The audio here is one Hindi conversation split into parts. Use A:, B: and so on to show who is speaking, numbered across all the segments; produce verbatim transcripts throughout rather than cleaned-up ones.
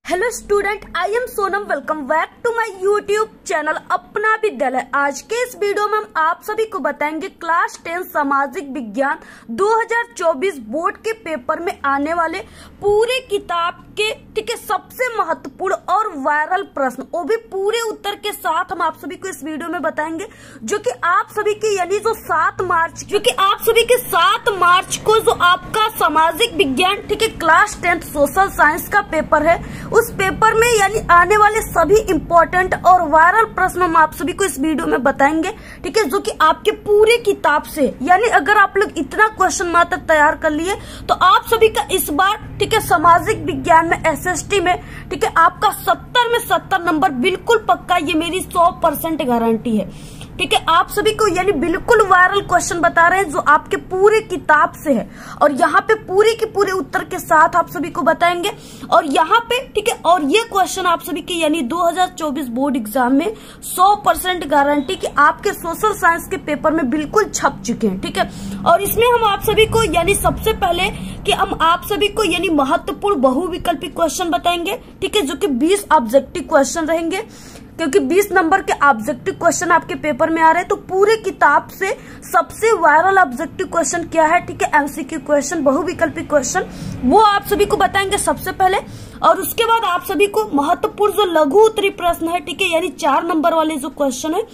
A: Hello student, I am Sonam. Welcome back to my YouTube channel Apna Vidyalaya. आज के इस वीडियो में हम आप सभी को बताएंगे क्लास टेन सामाजिक विज्ञान दो हज़ार चौबीस बोर्ड के पेपर में आने वाले पूरे किताब के ठीक है सबसे महत्वपूर्ण और वायरल प्रश्न, वो भी पूरे उत्तर के साथ हम आप सभी को इस वीडियो में बताएंगे, जो कि आप सभी के यानी जो सात मार्च जो कि आप सभी के सात मार्च को जो आपका सामाजिक विज्ञान ठीक है क्लास टेंथ सोशल साइंस का पेपर है, उस पेपर में यानी आने वाले सभी इंपॉर्टेंट और वायरल प्रश्न हम आप सभी को इस वीडियो में बताएंगे, ठीक है, जो कि आपके पूरे किताब से यानी अगर आप लोग इतना क्वेश्चन मात्र तैयार कर लिए तो आप सभी का इस बार ठीक है सामाजिक विज्ञान में एसएसटी में ठीक है आपका सत्तर में सत्तर नंबर बिल्कुल पक्का, ये मेरी सौ परसेंट गारंटी है। ठीक है, आप सभी को यानी बिल्कुल वायरल क्वेश्चन बता रहे हैं जो आपके पूरे किताब से है, और यहाँ पे पूरे के पूरे उत्तर के साथ आप सभी को बताएंगे। और यहाँ पे ठीक है, और ये क्वेश्चन आप सभी के यानी दो हज़ार चौबीस बोर्ड एग्जाम में सौ परसेंट गारंटी कि आपके सोशल साइंस के पेपर में बिल्कुल छप चुके हैं। ठीक है, और इसमें हम आप सभी को यानी सबसे पहले कि हम आप सभी को यानी महत्वपूर्ण बहुविकल्पी क्वेश्चन बताएंगे, ठीक है, जो कि बीस ऑब्जेक्टिव क्वेश्चन रहेंगे, क्योंकि बीस नंबर के ऑब्जेक्टिव क्वेश्चन आपके पेपर में आ रहे हैं। तो पूरे किताब से सबसे वायरल ऑब्जेक्टिव क्वेश्चन क्या है, ठीक है, एमसीक्यू क्वेश्चन, बहुविकल्पी क्वेश्चन, वो आप सभी को बताएंगे सबसे पहले। और उसके बाद आप सभी को महत्वपूर्ण जो लघु उत्तरीय प्रश्न है, ठीक है, यानी चार नंबर वाले जो क्वेश्चन है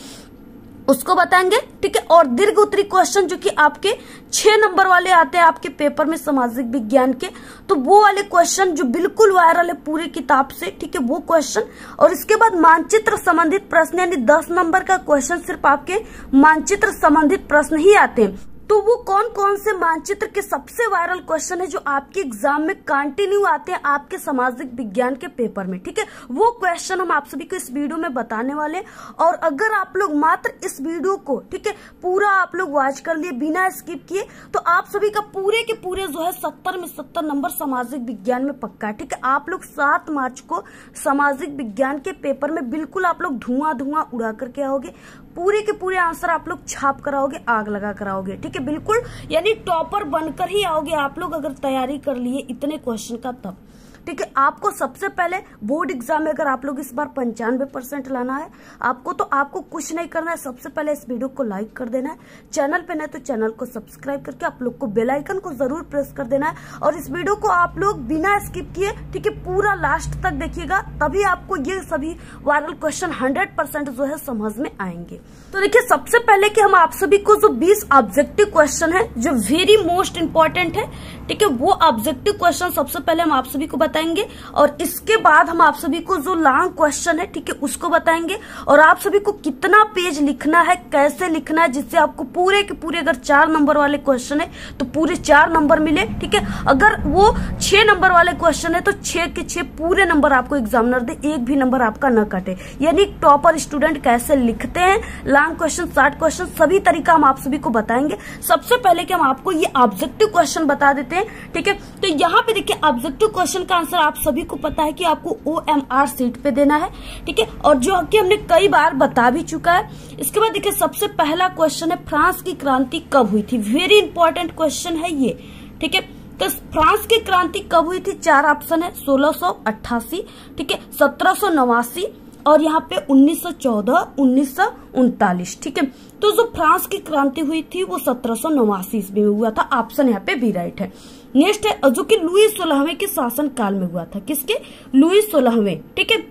A: उसको बताएंगे, ठीक है। और दीर्घ उत्तरीय क्वेश्चन जो कि आपके छह नंबर वाले आते हैं आपके पेपर में सामाजिक विज्ञान के, तो वो वाले क्वेश्चन जो बिल्कुल वायरल है पूरी किताब से, ठीक है, वो क्वेश्चन। और इसके बाद मानचित्र संबंधित प्रश्न यानी दस नंबर का क्वेश्चन सिर्फ आपके मानचित्र संबंधित प्रश्न ही आते हैं। तो वो कौन कौन से मानचित्र के सबसे वायरल क्वेश्चन है जो आपके एग्जाम में कंटिन्यू आते हैं आपके सामाजिक विज्ञान के पेपर में, ठीक है, वो क्वेश्चन हम आप सभी को इस वीडियो में बताने वाले। और अगर आप लोग मात्र इस वीडियो को ठीक है पूरा आप लोग वॉच कर लिए बिना स्किप किए, तो आप सभी का पूरे के पूरे जो है सत्तर में सत्तर नंबर सामाजिक विज्ञान में पक्का है। ठीक है, आप लोग सात मार्च को सामाजिक विज्ञान के पेपर में बिल्कुल आप लोग धुआं धुआं उड़ा करके आओगे, पूरे के पूरे आंसर आप लोग छाप कराओगे, आग लगा कराओगे, ठीक है, बिल्कुल यानी टॉपर बनकर ही आओगे आप लोग अगर तैयारी कर लिए इतने क्वेश्चन का तब। ठीक है, आपको सबसे पहले बोर्ड एग्जाम में अगर आप लोग इस बार पंचानवे परसेंट लाना है आपको, तो आपको कुछ नहीं करना है, सबसे पहले इस वीडियो को लाइक कर देना है, चैनल पे नहीं तो चैनल को सब्सक्राइब करके आप लोग को बेल आइकन को जरूर प्रेस कर देना है। और इस वीडियो को आप लोग बिना स्किप किए ठीक है पूरा लास्ट तक देखिएगा, तभी आपको ये सभी वायरल क्वेश्चन हंड्रेड परसेंट जो है समझ में आएंगे। तो देखिए, सबसे पहले कि हम आप सभी को जो बीस ऑब्जेक्टिव क्वेश्चन है जो वेरी मोस्ट इंपॉर्टेंट है, ठीक है, वो ऑब्जेक्टिव क्वेश्चन सबसे पहले हम आप सभी को बताएंगे। और इसके बाद हम आप सभी को जो लॉन्ग क्वेश्चन है ठीक है उसको बताएंगे, और आप सभी को कितना पेज लिखना है, कैसे लिखना है, जिससे आपको पूरे के पूरे अगर चार नंबर वाले क्वेश्चन है तो पूरे चार नंबर मिले, ठीक है, अगर वो छह नंबर वाले क्वेश्चन है तो छह के छह पूरे नंबर आपको एग्जामिनर दे, एक भी नंबर आपका न कटे। यानी टॉपर स्टूडेंट कैसे लिखते हैं, लॉन्ग क्वेश्चन, शॉर्ट क्वेश्चन, सभी तरीका हम आप सभी को बताएंगे। सबसे पहले कि हम आपको ये ऑब्जेक्टिव क्वेश्चन बता देते हैं, ठीक है। तो यहाँ पे देखिए ऑब्जेक्टिव क्वेश्चन का आंसर आप सभी को पता है कि आपको ओ एम आर सीट पे देना है, ठीक है, और जो कि हमने कई बार बता भी चुका है। इसके बाद देखिए सबसे पहला क्वेश्चन है फ्रांस की क्रांति कब हुई थी, वेरी इंपॉर्टेंट क्वेश्चन है ये, ठीक है। तो फ्रांस की क्रांति कब हुई थी, चार ऑप्शन है, सोलह सौ अट्ठासी, ठीक है, सत्रह सौ नवासी और यहाँ पे उन्नीस सौ चौदह, उन्नीस सौ उनतालीस, ठीक है। तो जो फ्रांस की क्रांति हुई थी वो सत्रह सौ नवासी ईस्वी में हुआ था, ऑप्शन यहाँ पे बी राइट है। नेक्स्ट है जो कि लुई सोलहवें के शासन काल में हुआ था, किसके, लुई सोलहवें, ठीक है,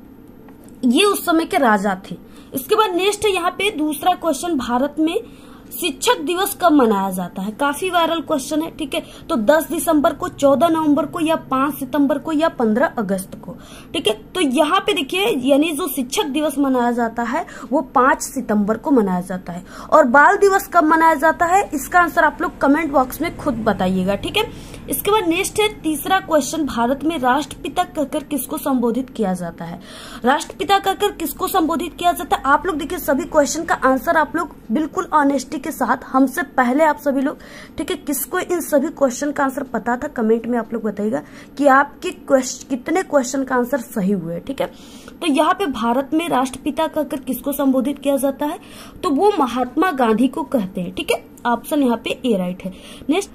A: ये उस समय के राजा थे। इसके बाद नेक्स्ट है यहाँ पे दूसरा क्वेश्चन, भारत में शिक्षक दिवस कब मनाया जाता है, काफी वायरल क्वेश्चन है, ठीक है। तो दस दिसंबर को, चौदह नवंबर को, या पांच सितंबर को, या पंद्रह अगस्त को, ठीक है। तो यहाँ पे देखिए यानी जो शिक्षक दिवस मनाया जाता है वो पांच सितंबर को मनाया जाता है। और बाल दिवस कब मनाया जाता है, इसका आंसर आप लोग कमेंट बॉक्स में खुद बताइएगा, ठीक है। इसके बाद नेक्स्ट है तीसरा क्वेश्चन, भारत में राष्ट्रपिता कहकर किसको संबोधित किया जाता है, राष्ट्रपिता कहकर किसको संबोधित किया जाता है। आप लोग देखिए सभी क्वेश्चन का आंसर आप लोग बिल्कुल ऑनेस्टी के साथ हमसे पहले आप सभी लोग, ठीक है, किसको इन सभी क्वेश्चन का आंसर पता था कमेंट में आप लोग बताइएगा कि आपके कितने क्वेश्चन का आंसर सही हुए, ठीक है। तो यहाँ पे भारत में राष्ट्रपिता कहकर किसको संबोधित किया जाता है, तो वो महात्मा गांधी को कहते हैं, ठीक है, ऑप्शन यहाँ पे ए राइट है। नेक्स्ट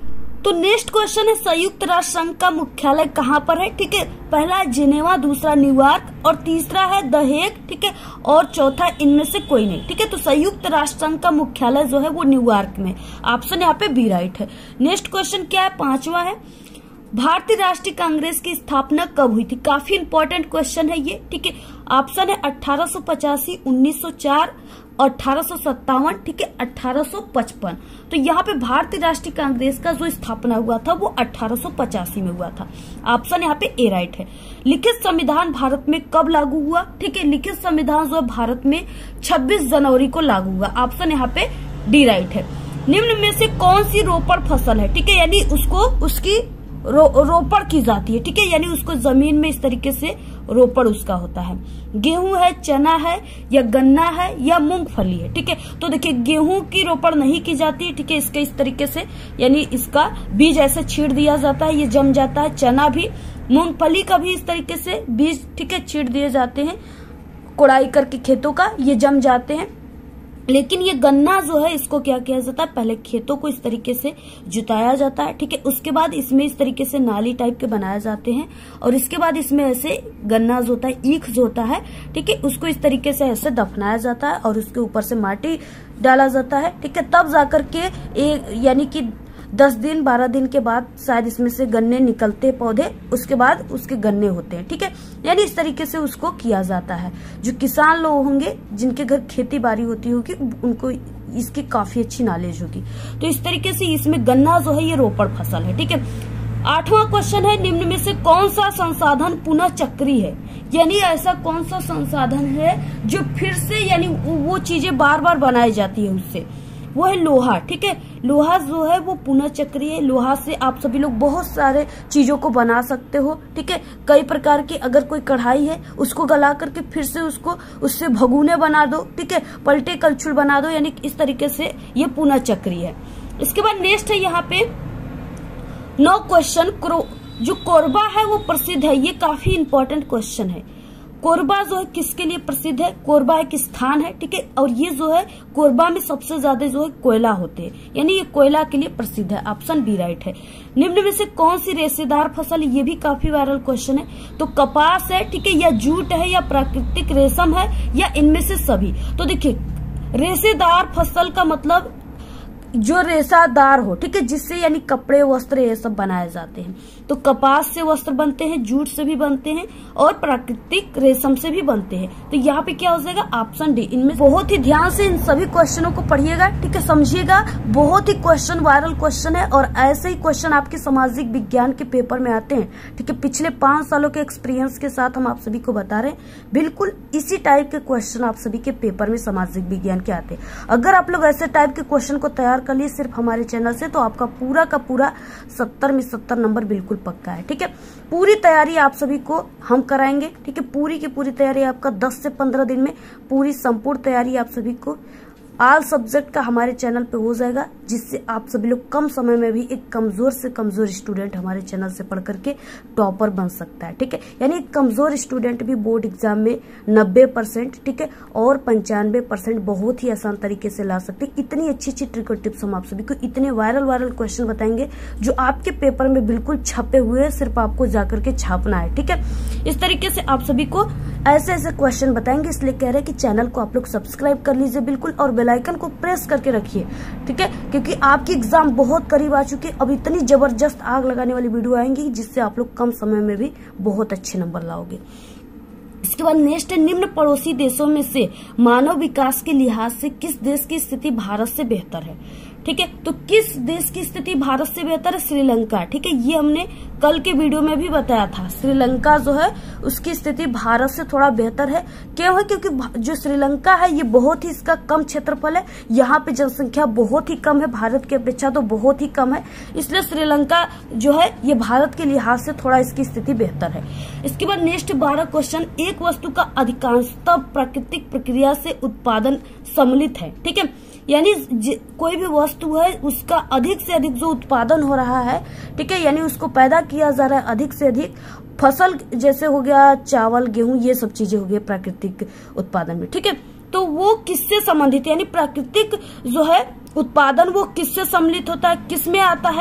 A: तो नेक्स्ट क्वेश्चन है संयुक्त राष्ट्र संघ का मुख्यालय कहाँ पर है? ठीक है, पहला है जिनेवा, दूसरा न्यूयॉर्क और तीसरा है द हेग। ठीक है, और चौथा इनमें से कोई नहीं। ठीक है, तो संयुक्त राष्ट्र संघ का मुख्यालय जो है वो न्यूयॉर्क में। ऑप्शन यहाँ पे बी राइट है। नेक्स्ट क्वेश्चन क्या है? पांचवा है भारतीय राष्ट्रीय कांग्रेस की स्थापना कब हुई थी? काफी इंपॉर्टेंट क्वेश्चन है ये। ठीक है, ऑप्शन है अठारह सौ पचासी, उन्नीस सौ चार, अठारह सौ सत्तावन, ठीक है, अठारह सौ पचपन। तो यहाँ पे भारतीय राष्ट्रीय कांग्रेस का जो स्थापना हुआ था वो अठारह सौ पचासी में हुआ था। ऑप्शन यहाँ पे ए राइट है। लिखित संविधान भारत में कब लागू हुआ? ठीक है, लिखित संविधान जो है भारत में छब्बीस जनवरी को लागू हुआ। ऑप्शन यहाँ पे डी राइट है। निम्न में से कौन सी रोपड़ फसल है? ठीक है, यानी उसको उसकी रो, रोपड़ की जाती है। ठीक है, यानी उसको जमीन में इस तरीके से रोपड़ उसका होता है। गेहूं है, चना है, या गन्ना है, या मूंगफली है। ठीक है, तो देखिए गेहूं की रोपड़ नहीं की जाती है। ठीक है, इसके इस तरीके से यानी इसका बीज ऐसे छीड़ दिया जाता है, ये जम जाता है। चना भी, मूंगफली का भी इस तरीके से बीज, ठीक है, छीड़ दिए जाते हैं कोड़ाई करके खेतों का, ये जम जाते हैं। लेकिन ये गन्ना जो है इसको क्या किया जाता है? पहले खेतों को इस तरीके से जुताया जाता है। ठीक है, उसके बाद इसमें इस तरीके से नाली टाइप के बनाए जाते हैं और इसके बाद इसमें ऐसे गन्ना जो होता है, ईख जो होता है, ठीक है, उसको इस तरीके से ऐसे दफनाया जाता है और उसके ऊपर से माटी डाला जाता है। ठीक है, तब जाकर के एक यानी कि दस दिन बारह दिन के बाद शायद इसमें से गन्ने निकलते पौधे, उसके बाद उसके गन्ने होते हैं। ठीक है, यानी इस तरीके से उसको किया जाता है। जो किसान लोग होंगे जिनके घर खेती बाड़ी होती होगी उनको इसकी काफी अच्छी नॉलेज होगी। तो इस तरीके से इसमें गन्ना जो है ये रोपड़ फसल है। ठीक है, आठवां क्वेश्चन है निम्न में से कौन सा संसाधन पुनः चक्रीय है? यानी ऐसा कौन सा संसाधन है जो फिर से यानी वो चीजें बार बार बनाई जाती है उससे? वो है लोहा। ठीक है, लोहा जो है वो पुनः चक्रीय है। लोहा से आप सभी लोग बहुत सारे चीजों को बना सकते हो। ठीक है, कई प्रकार की अगर कोई कढ़ाई है उसको गला करके फिर से उसको उससे भगुने बना दो। ठीक है, पलटे कलछुल बना दो, यानी इस तरीके से ये पुनः चक्रीय है। इसके बाद नेक्स्ट है यहाँ पे नौ क्वेश्चन। जो कोरबा है वो प्रसिद्ध है, ये काफी इंपॉर्टेंट क्वेश्चन है। कोरबा जो है किसके लिए प्रसिद्ध है? कोरबा एक स्थान है। ठीक है, और ये जो है कोरबा में सबसे ज्यादा जो है कोयला होते हैं, यानी ये कोयला के लिए प्रसिद्ध है। ऑप्शन बी राइट है। निम्न में से कौन सी रेशेदार फसल? ये भी काफी वायरल क्वेश्चन है। तो कपास है, ठीक है, या जूट है, या प्राकृतिक रेशम है, या इनमें से सभी? तो देखिए रेशेदार फसल का मतलब जो रेशादार हो। ठीक है, जिससे यानी कपड़े वस्त्र ये सब बनाए जाते हैं। तो कपास से वस्त्र बनते हैं, जूट से भी बनते हैं और प्राकृतिक रेशम से भी बनते हैं। तो यहाँ पे क्या हो जाएगा? Option D. इनमें बहुत ही ध्यान से इन सभी क्वेश्चनों को पढ़िएगा। ठीक है, समझिएगा, बहुत ही क्वेश्चन वायरल क्वेश्चन है और ऐसे ही क्वेश्चन आपके सामाजिक विज्ञान के पेपर में आते हैं। ठीक है, पिछले पांच सालों के एक्सपीरियंस के साथ हम आप सभी को बता रहे हैं, बिल्कुल इसी टाइप के क्वेश्चन आप सभी के पेपर में सामाजिक विज्ञान के आते हैं। अगर आप लोग ऐसे टाइप के क्वेश्चन को तैयार कर लिए सिर्फ हमारे चैनल से, तो आपका पूरा का पूरा सत्तर में सत्तर नंबर बिल्कुल पक्का है। ठीक है, पूरी तैयारी आप सभी को हम कराएंगे। ठीक है, पूरी की पूरी तैयारी आपका दस से पंद्रह दिन में पूरी संपूर्ण तैयारी आप सभी को ऑल सब्जेक्ट का हमारे चैनल पे हो जाएगा, जिससे आप सभी लोग कम समय में भी एक कमजोर से कमजोर स्टूडेंट हमारे चैनल से पढ़ करके टॉपर बन सकता है। ठीक है, यानी कमजोर स्टूडेंट भी बोर्ड एग्जाम में नब्बे परसेंट, ठीक है, और पंचानवे परसेंट बहुत ही आसान तरीके से ला सकते। इतनी अच्छी अच्छी ट्रिक और टिप्स हम आप सभी को, इतने वायरल वायरल क्वेश्चन बताएंगे जो आपके पेपर में बिल्कुल छपे हुए हैं, सिर्फ आपको जाकर के छापना है। ठीक है, इस तरीके से आप सभी को ऐसे ऐसे क्वेश्चन बताएंगे, इसलिए कह रहे हैं कि चैनल को आप लोग सब्सक्राइब कर लीजिए बिल्कुल और बेल आइकन को प्रेस करके रखिए। ठीक है, क्योंकि आपकी एग्जाम बहुत करीब आ चुकी है। अब इतनी जबरदस्त आग लगाने वाली वीडियो आएंगी जिससे आप लोग कम समय में भी बहुत अच्छे नंबर लाओगे। इसके बाद नेक्स्ट है निम्न पड़ोसी देशों में से मानव विकास के लिहाज से किस देश की स्थिति भारत से बेहतर है? ठीक है, तो किस देश की स्थिति भारत से बेहतर है? श्रीलंका। ठीक है, ये हमने कल के वीडियो में भी बताया था। श्रीलंका जो है उसकी स्थिति भारत से थोड़ा बेहतर है। क्यों है? क्योंकि जो श्रीलंका है ये बहुत ही इसका कम क्षेत्रफल है, यहाँ पे जनसंख्या बहुत ही कम है, भारत की अपेक्षा तो बहुत ही कम है, इसलिए श्रीलंका जो है ये भारत के लिहाज से थोड़ा इसकी स्थिति बेहतर है। इसके बाद नेक्स्ट बारह क्वेश्चन, एक वस्तु का अधिकांशतः प्राकृतिक प्रक्रिया से उत्पादन सम्मिलित है। ठीक है, यानी कोई भी वस्तु है उसका अधिक से अधिक जो उत्पादन हो रहा है, ठीक है, यानी उसको पैदा किया जा रहा है अधिक से अधिक। फसल जैसे हो गया चावल, गेहूं, ये सब चीजें हो गई प्राकृतिक उत्पादन में। ठीक है, तो वो किससे संबंधित है? यानी प्राकृतिक जो है उत्पादन वो किससे सम्मिलित होता है, किस में आता है?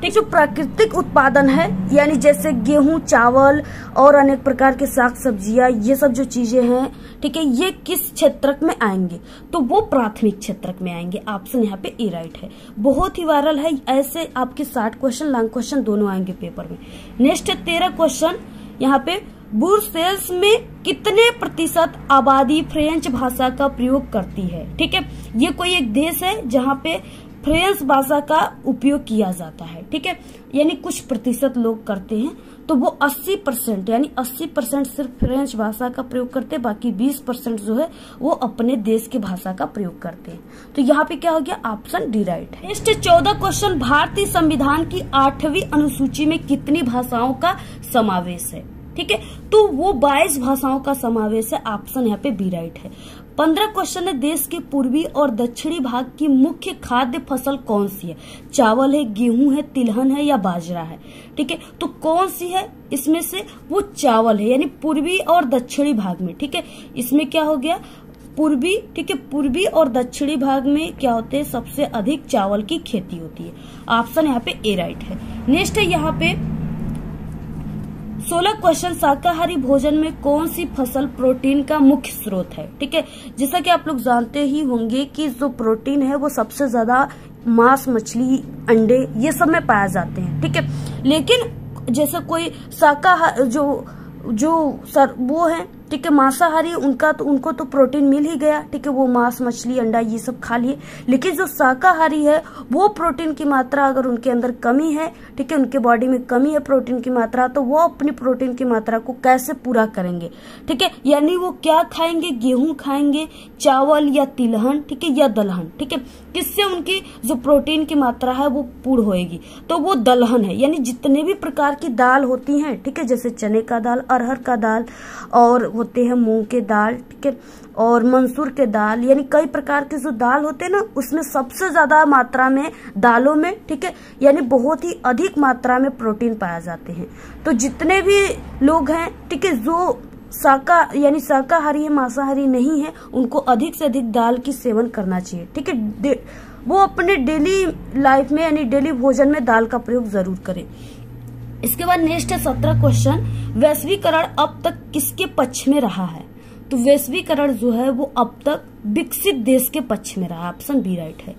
A: ठीक, जो प्राकृतिक उत्पादन है यानी जैसे गेहूं, चावल और अनेक प्रकार के साग सब्जियां, ये सब जो चीजें हैं, ठीक है, ये किस क्षेत्रक में आएंगे? तो वो प्राथमिक क्षेत्रक में आएंगे। ऑप्शन यहाँ पे ए राइट है। बहुत ही वायरल है, ऐसे आपके साठ क्वेश्चन, लॉन्ग क्वेश्चन दोनों आएंगे पेपर में। नेक्स्ट है तेरह क्वेश्चन यहाँ पे, ब्रुसेल्स में कितने प्रतिशत आबादी फ्रेंच भाषा का प्रयोग करती है? ठीक है, ये कोई एक देश है जहाँ पे फ्रेंच भाषा का उपयोग किया जाता है। ठीक है, यानी कुछ प्रतिशत लोग करते हैं, तो वो अस्सी परसेंट यानी अस्सी परसेंट सिर्फ फ्रेंच भाषा का प्रयोग करते हैं, बाकी बीस परसेंट जो है वो अपने देश की भाषा का प्रयोग करते हैं। तो यहाँ पे क्या हो गया? ऑप्शन डी राइट है। नेक्स्ट चौदह क्वेश्चन, भारतीय संविधान की आठवीं अनुसूची में कितनी भाषाओं का समावेश है? ठीक है, तो वो बाईस भाषाओं का समावेश है। ऑप्शन यहाँ पे बी राइट है। पंद्रह क्वेश्चन है, देश के पूर्वी और दक्षिणी भाग की मुख्य खाद्य फसल कौन सी है? चावल है, गेहूं है, तिलहन है या बाजरा है? ठीक है, तो कौन सी है इसमें से? वो चावल है, यानी पूर्वी और दक्षिणी भाग में। ठीक है, इसमें क्या हो गया? पूर्वी। ठीक है, पूर्वी और दक्षिणी भाग में क्या होते हैं? सबसे अधिक चावल की खेती होती है। ऑप्शन यहाँ पे ए राइट है। नेक्स्ट है यहाँ पे सोलह क्वेश्चन, शाकाहारी भोजन में कौन सी फसल प्रोटीन का मुख्य स्रोत है? ठीक है, जैसा कि आप लोग जानते ही होंगे कि जो प्रोटीन है वो सबसे ज्यादा मांस, मछली, अंडे ये सब में पाए जाते हैं। ठीक है, लेकिन जैसे कोई शाकाहारी जो जो सर वो है, ठीक है, मांसाहारी, उनका तो उनको तो प्रोटीन मिल ही गया। ठीक है, वो मांस, मछली, अंडा ये सब खा लिए। लेकिन जो शाकाहारी है वो प्रोटीन की मात्रा अगर उनके अंदर कमी है, ठीक है, उनके बॉडी में कमी है प्रोटीन की मात्रा, तो वो अपनी प्रोटीन की मात्रा को कैसे पूरा करेंगे? ठीक है, यानी वो क्या खाएंगे? गेहूं खाएंगे, चावल या तिलहन, ठीक है, या दलहन। ठीक है, किससे उनकी जो प्रोटीन की मात्रा है वो पूर्ण होएगी? तो वो दलहन है, यानी जितने भी प्रकार की दाल होती हैं, ठीक है, जैसे चने का दाल, अरहर का दाल और होते हैं मूंग के दाल, ठीक है, और मंसूर के दाल, यानी कई प्रकार के जो दाल होते हैं ना, उसमें सबसे ज्यादा मात्रा में दालों में, ठीक है, यानी बहुत ही अधिक मात्रा में प्रोटीन पाया जाते हैं। तो जितने भी लोग हैं, ठीक है, जो शाका यानी शाकाहारी है, मांसाहारी नहीं है, उनको अधिक से अधिक दाल की सेवन करना चाहिए। ठीक है, वो अपने डेली लाइफ में यानी डेली भोजन में दाल का प्रयोग जरूर करें। इसके बाद नेक्स्ट है सत्रह क्वेश्चन, वैश्वीकरण अब तक किसके पक्ष में रहा है? तो वैश्वीकरण जो है वो अब तक विकसित देश के पक्ष में रहा। ऑप्शन बी राइट है।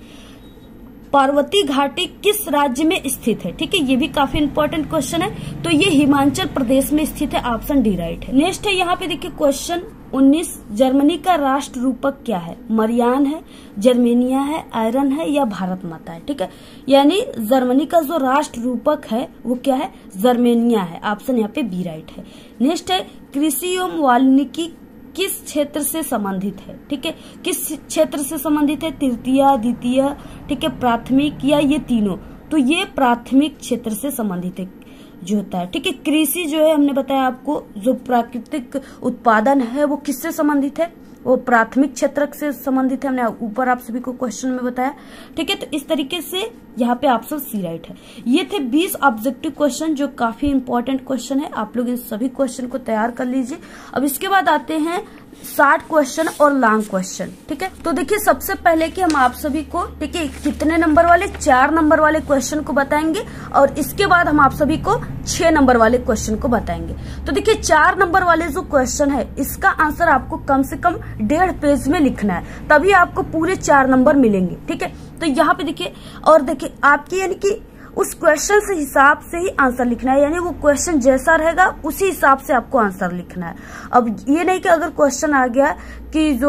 A: पार्वती घाटी किस राज्य में स्थित है? ठीक है, ये भी काफी इंपॉर्टेंट क्वेश्चन है। तो ये हिमाचल प्रदेश में स्थित है। ऑप्शन डी राइट है। नेक्स्ट है यहाँ पे देखिए क्वेश्चन उन्नीस, जर्मनी का राष्ट्र रूपक क्या है? मरियान है, जर्मेनिया है, आयरन है या भारत माता है? ठीक है, यानी जर्मनी का जो राष्ट्र रूपक है वो क्या है? जर्मेनिया है। ऑप्शन यहाँ पे बी राइट है। नेक्स्ट है कृषि एवं वाल्मीकि किस क्षेत्र से संबंधित है? ठीक है, किस क्षेत्र से संबंधित है? तृतीय, द्वितीय, ठीक है, प्राथमिक या ये तीनों? तो ये प्राथमिक क्षेत्र से संबंधित है जो होता है। ठीक है, कृषि जो है हमने बताया आपको, जो प्राकृतिक उत्पादन है वो किससे संबंधित है? वो प्राथमिक क्षेत्र से संबंधित है। हमने ऊपर आप सभी को क्वेश्चन में बताया। ठीक है, तो इस तरीके से यहाँ पे ऑप्शन सी राइट है। ये थे बीस ऑब्जेक्टिव क्वेश्चन जो काफी इंपॉर्टेंट क्वेश्चन है। आप लोग इन सभी क्वेश्चन को तैयार कर लीजिए। अब इसके बाद आते हैं साठ क्वेश्चन और लॉन्ग क्वेश्चन। ठीक है, तो देखिए सबसे पहले कि हम आप सभी को, ठीक है, कितने नंबर वाले? चार नंबर वाले क्वेश्चन को बताएंगे और इसके बाद हम आप सभी को छह नंबर वाले क्वेश्चन को बताएंगे। तो देखिए चार नंबर वाले जो क्वेश्चन है इसका आंसर आपको कम से कम डेढ़ पेज में लिखना है, तभी आपको पूरे चार नंबर मिलेंगे। ठीक है, तो यहाँ पे देखिए, और देखिए आपकी यानी कि उस क्वेश्चन से हिसाब से ही आंसर लिखना है, यानी वो क्वेश्चन जैसा रहेगा उसी हिसाब से आपको आंसर लिखना है। अब ये नहीं कि अगर क्वेश्चन आ गया कि जो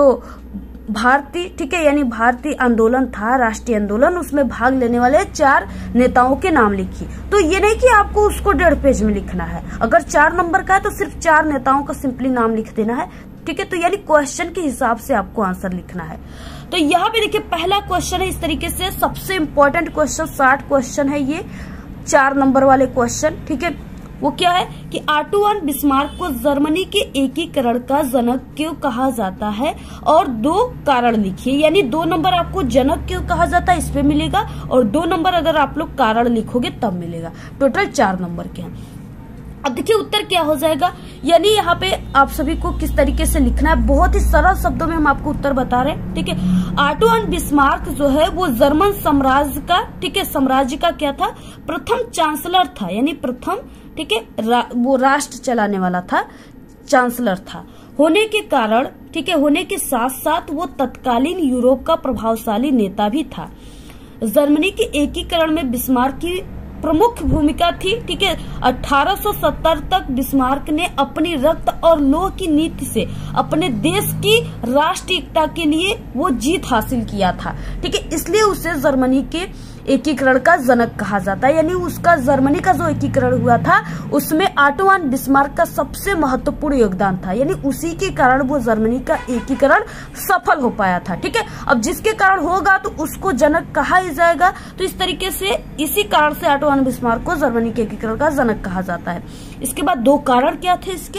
A: भारतीय, ठीक है, यानी भारतीय आंदोलन था, राष्ट्रीय आंदोलन, उसमें भाग लेने वाले चार नेताओं के नाम लिखिए, तो ये नहीं कि आपको उसको डेढ़ पेज में लिखना है। अगर चार नंबर का है तो सिर्फ चार नेताओं का सिंपली नाम लिख देना है। ठीक है, तो यानी क्वेश्चन के हिसाब से आपको आंसर लिखना है। तो यहाँ पे देखिए पहला क्वेश्चन है इस तरीके से, सबसे इंपॉर्टेंट क्वेश्चन, साठ क्वेश्चन है ये, चार नंबर वाले क्वेश्चन। ठीक है, वो क्या है कि ऑटो वन बिस्मार्क को जर्मनी के एकीकरण का जनक क्यों कहा जाता है, और दो कारण लिखिए। यानी दो नंबर आपको जनक क्यों कहा जाता है इस पे मिलेगा, और दो नंबर अगर आप लोग कारण लिखोगे तब मिलेगा। टोटल चार नंबर के हैं। अब देखिए उत्तर क्या हो जाएगा, यानी यहाँ पे आप सभी को किस तरीके से लिखना है, बहुत ही सरल शब्दों में हम आपको उत्तर बता रहे हैं। ठीक है, ऑटो वन बिस्मार्क जो है वो जर्मन साम्राज्य का, ठीक है, साम्राज्य का क्या था, प्रथम चांसलर था, यानी प्रथम, ठीक है, रा, वो राष्ट्र चलाने वाला था, चांसलर था होने के कारण, ठीक है, होने के साथ साथ वो तत्कालीन यूरोप का प्रभावशाली नेता भी था। जर्मनी के एकीकरण में बिस्मार्क की प्रमुख भूमिका थी। ठीक है, अठारह सौ सत्तर तक बिस्मार्क ने अपनी रक्त और लौह की नीति से अपने देश की राष्ट्रीय एकता के लिए वो जीत हासिल किया था। ठीक है, इसलिए उसे जर्मनी के एकीकरण का जनक कहा जाता है, यानी उसका जर्मनी का जो एकीकरण हुआ था उसमें ऑटो वन बिस्मार्क का सबसे महत्वपूर्ण योगदान था, यानी उसी के कारण वो जर्मनी का एकीकरण सफल हो पाया था। ठीक है, अब जिसके कारण होगा तो उसको जनक कहा ही जाएगा, तो इस तरीके से इसी कारण से ऑटो वन बिस्मार्क को जर्मनी के एकीकरण का जनक कहा जाता है। इसके बाद दो कारण क्या थे इसके,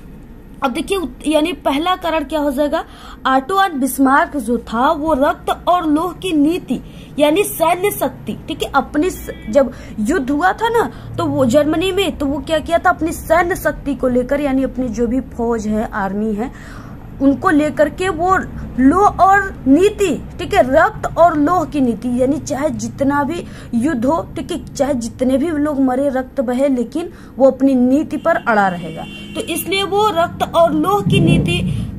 A: अब देखिए, यानी पहला कारण क्या हो जाएगा, ऑटो वन बिस्मार्क जो था वो रक्त और लौह की नीति यानी सैन्य शक्ति, ठीक है, अपनी जब युद्ध हुआ था ना तो वो जर्मनी में, तो वो क्या किया था, अपनी सैन्य शक्ति को लेकर, यानी अपनी जो भी फौज है, आर्मी है, उनको लेकर के वो लौह और नीति, ठीक है, रक्त और लौह की नीति, यानी चाहे जितना भी युद्ध हो, ठीक है, चाहे जितने भी लोग मरे, रक्त बहे, लेकिन वो अपनी नीति पर अड़ा रहेगा। तो इसलिए वो रक्त और लौह की नीति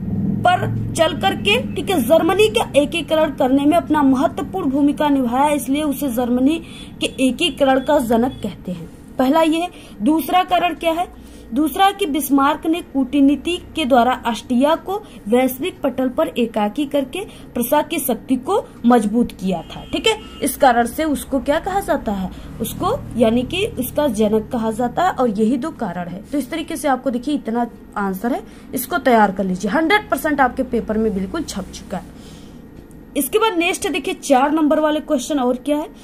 A: पर चल करके, ठीक है, जर्मनी का एकीकरण करने में अपना महत्वपूर्ण भूमिका निभाया, इसलिए उसे जर्मनी के एकीकरण का जनक कहते हैं। पहला ये। दूसरा कारण क्या है, दूसरा कि बिस्मार्क ने कूटनीति के द्वारा ऑस्ट्रिया को वैश्विक पटल पर एकाकी करके प्रशा की शक्ति को मजबूत किया था। ठीक है, इस कारण से उसको क्या कहा जाता है, उसको यानी कि उसका जनक कहा जाता है, और यही दो कारण है। तो इस तरीके से आपको देखिए इतना आंसर है, इसको तैयार कर लीजिए, हंड्रेड परसेंट आपके पेपर में बिल्कुल छप चुका है। इसके बाद नेक्स्ट देखिए चार नंबर वाले क्वेश्चन और क्या है।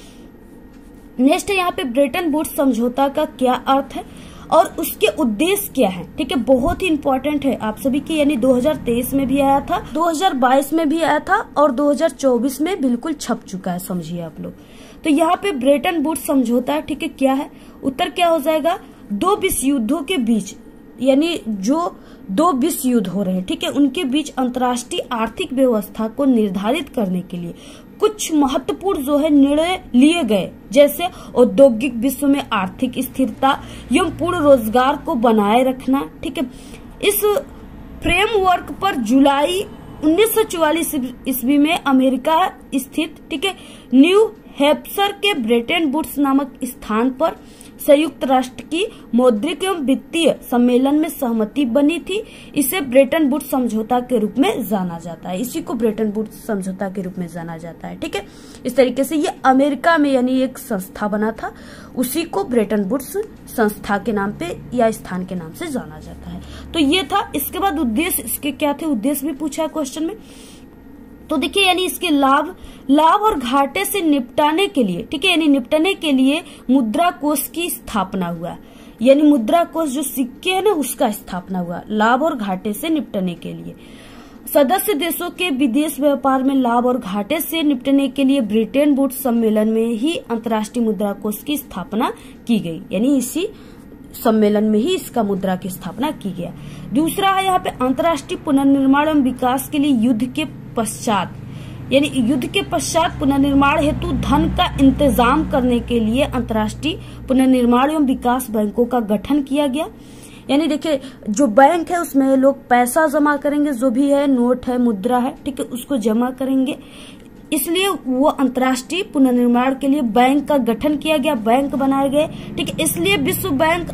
A: नेक्स्ट है यहाँ पे ब्रेटन वुड्स समझौता का क्या अर्थ है और उसके उद्देश्य क्या है। ठीक है, बहुत ही इंपॉर्टेंट है आप सभी की, यानी दो हज़ार तेईस में भी आया था, दो हज़ार बाईस में भी आया था और दो हज़ार चौबीस में बिल्कुल छप चुका है, समझिए आप लोग। तो यहाँ पे ब्रेटन वुड्स समझौता है, ठीक है, क्या है, उत्तर क्या हो जाएगा, दो विश्व युद्धों के बीच, यानी जो दो विश्व युद्ध हो रहे हैं, ठीक है, उनके बीच अंतर्राष्ट्रीय आर्थिक व्यवस्था को निर्धारित करने के लिए कुछ महत्वपूर्ण जो है निर्णय लिए गए, जैसे औद्योगिक विश्व में आर्थिक स्थिरता एवं पूर्ण रोजगार को बनाए रखना। ठीक है, इस फ्रेमवर्क पर जुलाई उन्नीस सौ चौवालीस ईस्वी में अमेरिका स्थित, ठीक है, न्यू हैम्पशायर के ब्रेटन वुड्स नामक स्थान पर संयुक्त राष्ट्र की मौद्रिक एवं वित्तीय सम्मेलन में सहमति बनी थी। इसे ब्रेटन वुड्स समझौता के रूप में जाना जाता है, इसी को ब्रेटन वुड्स समझौता के रूप में जाना जाता है। ठीक है, इस तरीके से ये अमेरिका में यानी एक संस्था बना था, उसी को ब्रेटन वुड्स संस्था के नाम पे या स्थान के नाम से जाना जाता है। तो ये था। इसके बाद उद्देश्य इसके क्या थे, उद्देश्य भी पूछा है क्वेश्चन में। तो देखिए, यानी इसके लाभ लाभ और घाटे से निपटाने के लिए, ठीक है, यानी निपटने के लिए मुद्रा कोष की स्थापना हुआ, यानी मुद्रा कोष जो सिक्के है ना उसका स्थापना हुआ, लाभ और घाटे से निपटने के लिए। सदस्य देशों के विदेश व्यापार में लाभ और घाटे से निपटने के लिए ब्रिटेन वुड्स सम्मेलन में ही अंतर्राष्ट्रीय मुद्रा कोष की स्थापना की गई, यानी इसी सम्मेलन में ही इसका मुद्रा की स्थापना की गया। दूसरा है यहाँ पे अंतर्राष्ट्रीय पुनर्निर्माण एवं विकास के लिए युद्ध के पश्चात, यानी युद्ध के पश्चात पुनर्निर्माण हेतु धन का इंतजाम करने के लिए अंतर्राष्ट्रीय पुनर्निर्माण एवं विकास बैंकों का गठन किया गया। यानी देखिए, जो बैंक है उसमें लोग पैसा जमा करेंगे, जो भी है नोट है, मुद्रा है, ठीक है, उसको जमा करेंगे, इसलिए वो अंतर्राष्ट्रीय पुनर्निर्माण के लिए बैंक का गठन किया गया, बैंक बनाए गए। ठीक है, इसलिए विश्व बैंक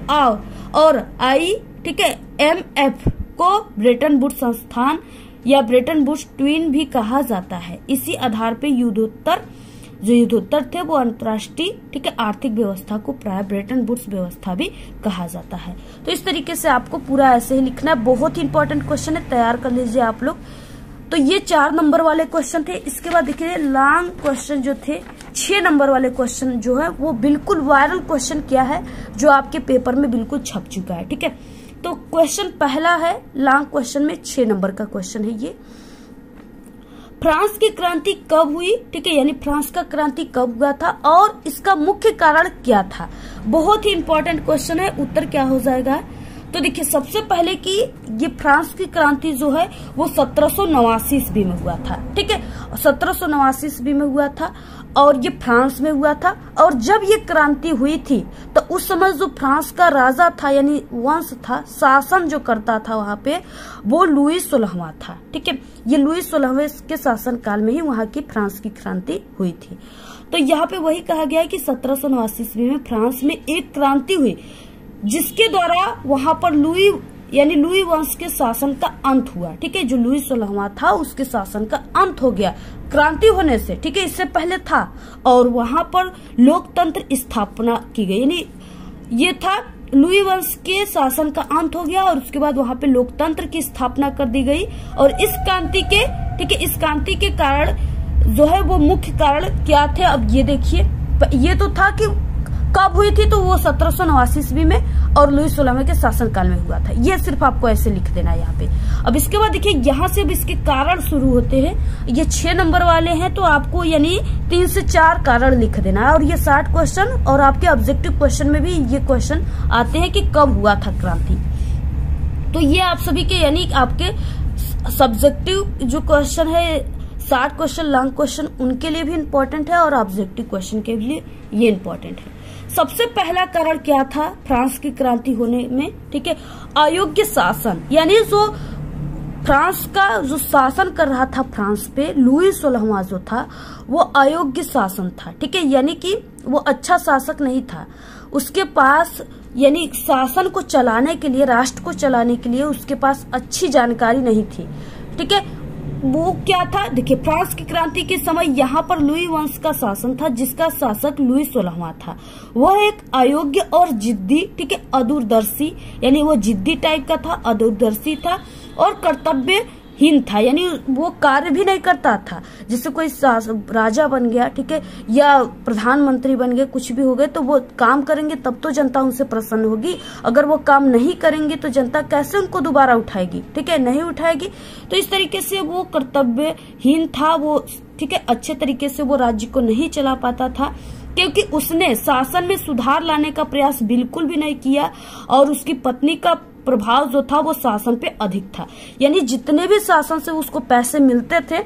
A: और आई, ठीक है, एम एफ को ब्रेटन वुड्स संस्थान या ब्रेटन वुड्स ट्विन भी कहा जाता है। इसी आधार पे युद्धोत्तर जो युद्धोत्तर थे वो अंतर्राष्ट्रीय, ठीक है, आर्थिक व्यवस्था को प्राय ब्रेटन वुड्स व्यवस्था भी कहा जाता है। तो इस तरीके से आपको पूरा ऐसे ही लिखना है, बहुत ही इंपॉर्टेंट क्वेश्चन है, तैयार कर लीजिए आप लोग। तो ये चार नंबर वाले क्वेश्चन थे। इसके बाद देखिए लॉन्ग क्वेश्चन जो थे, छह नंबर वाले क्वेश्चन जो है वो बिल्कुल वायरल क्वेश्चन क्या है जो आपके पेपर में बिल्कुल छप चुका है। ठीक है, तो क्वेश्चन पहला है लॉन्ग क्वेश्चन में छह नंबर का क्वेश्चन है ये। फ्रांस की क्रांति कब हुई, ठीक है, यानी फ्रांस का क्रांति कब हुआ था और इसका मुख्य कारण क्या था। बहुत ही इंपॉर्टेंट क्वेश्चन है, उत्तर क्या हो जाएगा। तो देखिए सबसे पहले कि ये फ्रांस की क्रांति जो है वो सत्रह सौ नवासी ईस्वी में हुआ था, ठीक है, सत्रह सौ नवासी ईस्वी में हुआ था और ये फ्रांस में हुआ था। और जब ये क्रांति हुई थी तो उस समय जो फ्रांस का राजा था यानी वंश था, शासन जो करता था वहां पे, वो लुई सोलहवां था, ठीक है। ये लुई सोलहवें के शासन काल में ही वहां की फ्रांस की क्रांति हुई थी। तो यहाँ पे वही कहा गया है कि सत्रह सौ नवासी ईस्वी में फ्रांस में एक क्रांति हुई जिसके द्वारा वहां पर लुई यानी लुई वंश के शासन का अंत हुआ, ठीक है। जो लुई सोलहवां था उसके शासन का अंत हो गया क्रांति होने से, ठीक है, इससे पहले था। और वहां पर लोकतंत्र स्थापना की गई, यानी ये था लुई वंश के शासन का अंत हो गया और उसके बाद वहां पे लोकतंत्र की स्थापना कर दी गई। और इस क्रांति के, ठीक है, इस क्रांति के कारण जो है वो मुख्य कारण क्या थे, अब ये देखिए, ये तो था कि कब हुई थी, तो वो सत्रह सौ नवासी ईस्वी में और लुई सोलहवें के शासनकाल में हुआ था। ये सिर्फ आपको ऐसे लिख देना है यहाँ पे। अब इसके बाद देखिए यहाँ से अब इसके कारण शुरू होते हैं, ये छह नंबर वाले हैं तो आपको यानी तीन से चार कारण लिख देना है। और ये साठ क्वेश्चन और आपके ऑब्जेक्टिव क्वेश्चन में भी ये क्वेश्चन आते हैं कि कब हुआ था क्रांति। तो ये आप सभी के यानी आपके सब्जेक्टिव जो क्वेश्चन है, साठ क्वेश्चन लॉन्ग क्वेश्चन, उनके लिए भी इम्पोर्टेंट है और ऑब्जेक्टिव क्वेश्चन के लिए ये इम्पोर्टेंट है। सबसे पहला कारण क्या था फ्रांस की क्रांति होने में, ठीक है, अयोग्य शासन, यानी जो फ्रांस का जो शासन कर रहा था फ्रांस पे लुई सोलहवां जो था वो अयोग्य शासन था, ठीक है, यानी कि वो अच्छा शासक नहीं था। उसके पास यानी शासन को चलाने के लिए, राष्ट्र को चलाने के लिए उसके पास अच्छी जानकारी नहीं थी, ठीक है। वो क्या था, देखिए फ्रांस की क्रांति के समय यहाँ पर लुई वंश का शासन था जिसका शासक लुई सोलहवां था। वह एक अयोग्य और जिद्दी, ठीक है, अदूरदर्शी, यानी वो जिद्दी टाइप का था, अदूरदर्शी था और कर्तव्यहीन था, यानी वो कार्य भी नहीं करता था। जैसे कोई राजा बन गया, ठीक है, या प्रधानमंत्री बन गए, कुछ भी हो गए तो वो काम करेंगे तब तो जनता उनसे प्रसन्न होगी। अगर वो काम नहीं करेंगे तो जनता कैसे उनको दोबारा उठाएगी, ठीक है, नहीं उठाएगी। तो इस तरीके से वो कर्तव्यहीन था, वो, ठीक है, अच्छे तरीके से वो राज्य को नहीं चला पाता था क्योंकि उसने शासन में सुधार लाने का प्रयास बिल्कुल भी नहीं किया और उसकी पत्नी का प्रभाव जो था वो शासन पे अधिक था। यानी जितने भी शासन से उसको पैसे मिलते थे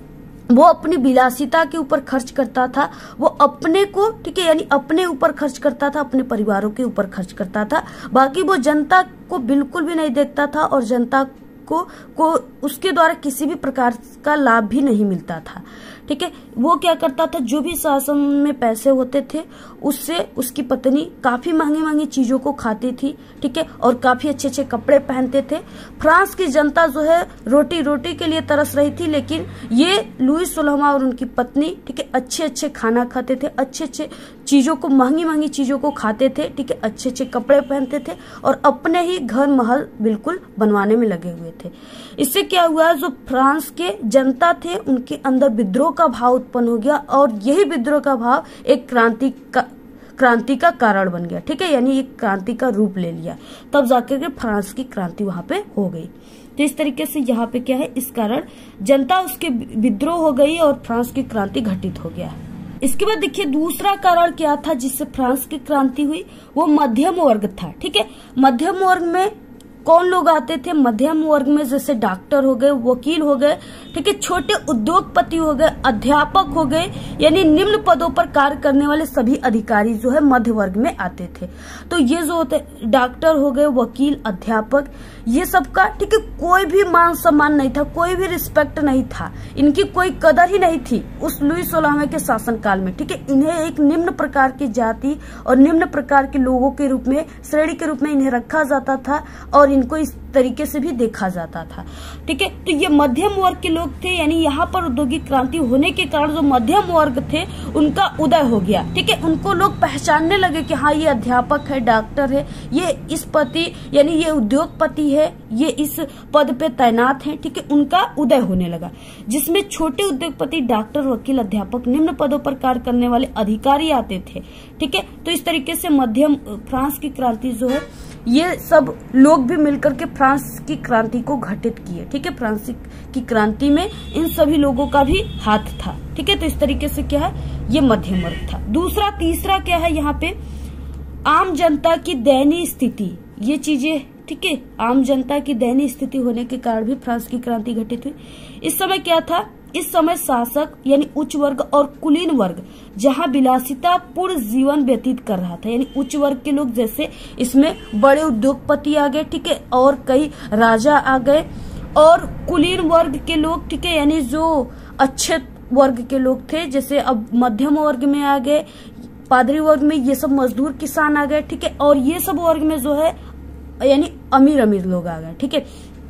A: वो अपनी विलासिता के ऊपर खर्च करता था, वो अपने को, ठीक है, यानी अपने ऊपर खर्च करता था, अपने परिवारों के ऊपर खर्च करता था। बाकी वो जनता को बिल्कुल भी नहीं देखता था और जनता को को उसके द्वारा किसी भी प्रकार का लाभ भी नहीं मिलता था, ठीक है। वो क्या करता था, जो भी शासन में पैसे होते थे उससे उसकी पत्नी काफी महंगी महंगी चीजों को खाती थी, ठीक है, और काफी अच्छे अच्छे कपड़े पहनते थे। फ्रांस की जनता जो है रोटी रोटी के लिए तरस रही थी, लेकिन ये लुई सोलहवां और उनकी पत्नी, ठीक है, अच्छे अच्छे खाना खाते थे, अच्छे अच्छे चीजों को, महंगी महंगी चीजों को खाते थे, ठीक है, अच्छे अच्छे कपड़े पहनते थे और अपने ही घर महल बिल्कुल बनवाने में लगे हुए थे। इससे क्या हुआ, जो फ्रांस के जनता थे उनके अंदर विद्रोह का भाव उत्पन्न हो गया और यही विद्रोह का भाव एक क्रांति का क्रांति का कारण बन गया, ठीक है, यानी एक क्रांति का रूप ले लिया। तब जाकर के फ्रांस की क्रांति वहां पे हो गई। तो इस तरीके से यहाँ पे क्या है, इस कारण जनता उसके विद्रोह हो गई और फ्रांस की क्रांति घटित हो गया। इसके बाद देखिए दूसरा कारण क्या था जिससे फ्रांस की क्रांति हुई, वो मध्यम वर्ग था, ठीक है। मध्यम वर्ग में कौन लोग आते थे, मध्यम वर्ग में जैसे डॉक्टर हो गए, वकील हो गए, ठीक है, छोटे उद्योगपति हो गए, अध्यापक हो गए, यानी निम्न पदों पर कार्य करने वाले सभी अधिकारी जो है मध्य वर्ग में आते थे। तो ये जो होते डॉक्टर हो गए, वकील, अध्यापक, ये सबका, ठीक है, कोई भी मान सम्मान नहीं था, कोई भी रिस्पेक्ट नहीं था, इनकी कोई कदर ही नहीं थी उस लुई सोलहवें के शासनकाल में, ठीक है। इन्हें एक निम्न प्रकार की जाति और निम्न प्रकार के लोगों के रूप में, श्रेणी के रूप में इन्हें रखा जाता था और इनको इस तरीके से भी देखा जाता था, ठीक है। तो ये मध्यम वर्ग के लोग थे, यानी यहाँ पर औद्योगिक क्रांति होने के कारण जो मध्यम वर्ग थे उनका उदय हो गया, ठीक है। उनको लोग पहचानने लगे कि हाँ ये अध्यापक है, डॉक्टर है, ये इस पति यानी ये उद्योगपति है, ये इस पद पे तैनात है, ठीक है। उनका उदय होने लगा जिसमें छोटे उद्योगपति, डॉक्टर, वकील, अध्यापक, निम्न पदों पर कार्य करने वाले अधिकारी आते थे, ठीक है। तो इस तरीके से मध्यम फ्रांस की क्रांति जो है ये सब लोग भी मिलकर के फ्रांस की क्रांति को घटित किए। ठीक है, फ्रांस की क्रांति में इन सभी लोगों का भी हाथ था। ठीक है, तो इस तरीके से क्या है, ये मध्यम वर्ग था। दूसरा तीसरा क्या है यहाँ पे, आम जनता की दयनीय स्थिति, ये चीजें, ठीक है, आम जनता की दयनीय स्थिति होने के कारण भी फ्रांस की क्रांति घटित हुई। इस समय क्या था, इस समय शासक यानी उच्च वर्ग और कुलीन वर्ग जहां विलासिता पूर्ण जीवन व्यतीत कर रहा था, यानी उच्च वर्ग के लोग जैसे इसमें बड़े उद्योगपति आ गए, ठीक है, और कई राजा आ गए, और कुलीन वर्ग के लोग, ठीक है, यानी जो अच्छे वर्ग के लोग थे, जैसे अब मध्यम वर्ग में आ गए, पादरी वर्ग में ये सब मजदूर किसान आ गए, ठीक है, और ये सब वर्ग में जो है यानी अमीर अमीर लोग आ गए। ठीक है,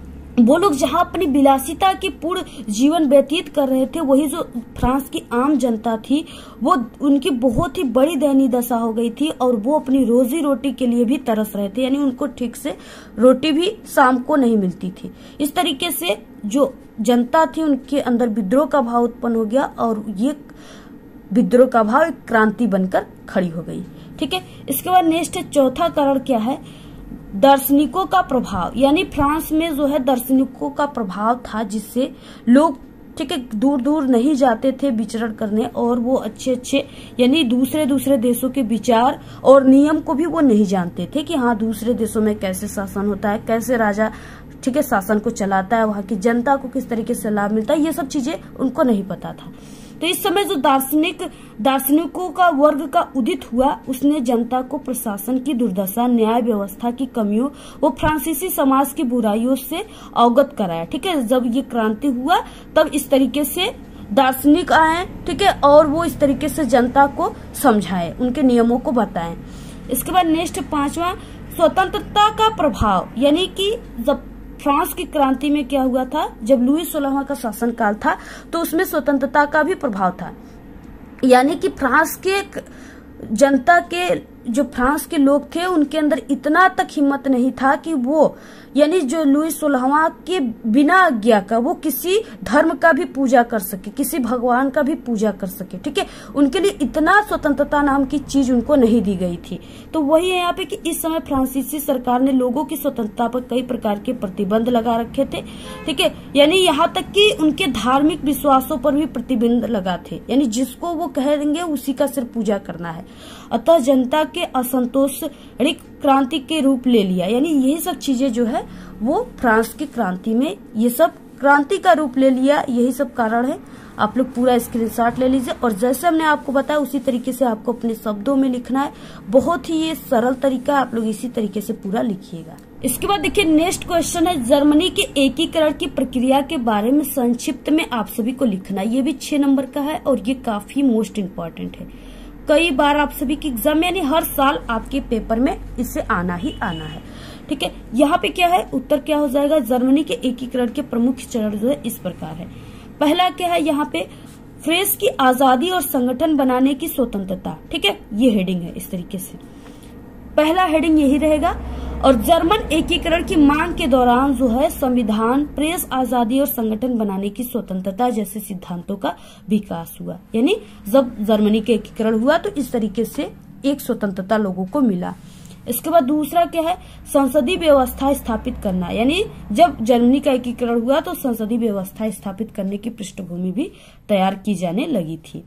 A: वो लोग जहां अपनी विलासिता की पूर्ण जीवन व्यतीत कर रहे थे, वही जो फ्रांस की आम जनता थी वो उनकी बहुत ही बड़ी दयनीय दशा हो गई थी, और वो अपनी रोजी रोटी के लिए भी तरस रहे थे, यानी उनको ठीक से रोटी भी शाम को नहीं मिलती थी। इस तरीके से जो जनता थी उनके अंदर विद्रोह का भाव उत्पन्न हो गया, और ये विद्रोह का भाव एक क्रांति बनकर खड़ी हो गई। ठीक है, इसके बाद नेक्स्ट चौथा कारण क्या है, दार्शनिकों का प्रभाव, यानी फ्रांस में जो है दार्शनिकों का प्रभाव था, जिससे लोग, ठीक है, दूर दूर नहीं जाते थे विचरण करने, और वो अच्छे अच्छे यानी दूसरे दूसरे देशों के विचार और नियम को भी वो नहीं जानते थे कि हाँ दूसरे देशों में कैसे शासन होता है, कैसे राजा, ठीक है, शासन को चलाता है, वहां की जनता को किस तरीके से लाभ मिलता है, ये सब चीजें उनको नहीं पता था। तो इस समय जो दार्शनिक दार्शनिकों का वर्ग का उदित हुआ, उसने जनता को प्रशासन की दुर्दशा, न्याय व्यवस्था की कमियों, वो फ्रांसीसी समाज की बुराइयों से अवगत कराया। ठीक है, जब ये क्रांति हुआ तब इस तरीके से दार्शनिक आए, ठीक है, और वो इस तरीके से जनता को समझाए, उनके नियमों को बताएं। इसके बाद नेक्स्ट पांचवा, स्वतंत्रता का प्रभाव, यानी कि जब फ्रांस की क्रांति में क्या हुआ था, जब लुई सोलहवां का शासन काल था तो उसमें स्वतंत्रता का भी प्रभाव था, यानी कि फ्रांस के जनता के, जो फ्रांस के लोग थे उनके अंदर इतना तक हिम्मत नहीं था कि वो, यानी जो लुई सोलहवां के बिना आज्ञा का वो किसी धर्म का भी पूजा कर सके, किसी भगवान का भी पूजा कर सके। ठीक है, उनके लिए इतना स्वतंत्रता नाम की चीज उनको नहीं दी गई थी। तो वही है यहाँ पे कि इस समय फ्रांसीसी सरकार ने लोगों की स्वतंत्रता पर कई प्रकार के प्रतिबंध लगा रखे थे। ठीक है, यानी यहाँ तक कि उनके धार्मिक विश्वासों पर भी प्रतिबंध लगा थे, यानी जिसको वो कह देंगे उसी का सिर्फ पूजा करना है। अतः जनता के असंतोष क्रांति के रूप ले लिया, यानी यही सब चीजें जो है वो फ्रांस की क्रांति में ये सब क्रांति का रूप ले लिया, यही सब कारण है। आप लोग पूरा स्क्रीनशॉट ले लीजिए, और जैसे हमने आपको बताया उसी तरीके से आपको अपने शब्दों में लिखना है। बहुत ही ये सरल तरीका, आप लोग इसी तरीके से पूरा लिखिएगा। इसके बाद देखिए नेक्स्ट क्वेश्चन है, जर्मनी के एकीकरण की प्रक्रिया के बारे में संक्षिप्त में आप सभी को लिखना। ये भी छह नंबर का है और ये काफी मोस्ट इम्पोर्टेंट है। कई बार आप सभी की एग्जाम, यानी हर साल आपके पेपर में इससे आना ही आना है। ठीक है, यहाँ पे क्या है, उत्तर क्या हो जाएगा, जर्मनी के एकीकरण के प्रमुख चरण जो है इस प्रकार है। पहला क्या है, यहाँ पे प्रेस की आजादी और संगठन बनाने की स्वतंत्रता। ठीक है, ये हेडिंग है, इस तरीके से पहला हेडिंग यही रहेगा। और जर्मन एकीकरण की मांग के दौरान जो है संविधान, प्रेस आजादी और संगठन बनाने की स्वतंत्रता जैसे सिद्धांतों का विकास हुआ। यानी जब जर्मनी का एकीकरण हुआ तो इस तरीके से एक स्वतंत्रता लोगों को मिला। इसके बाद दूसरा क्या है, संसदीय व्यवस्था स्थापित करना, यानी जब जर्मनी का एकीकरण हुआ तो संसदीय व्यवस्था स्थापित करने की पृष्ठभूमि भी तैयार की जाने लगी थी।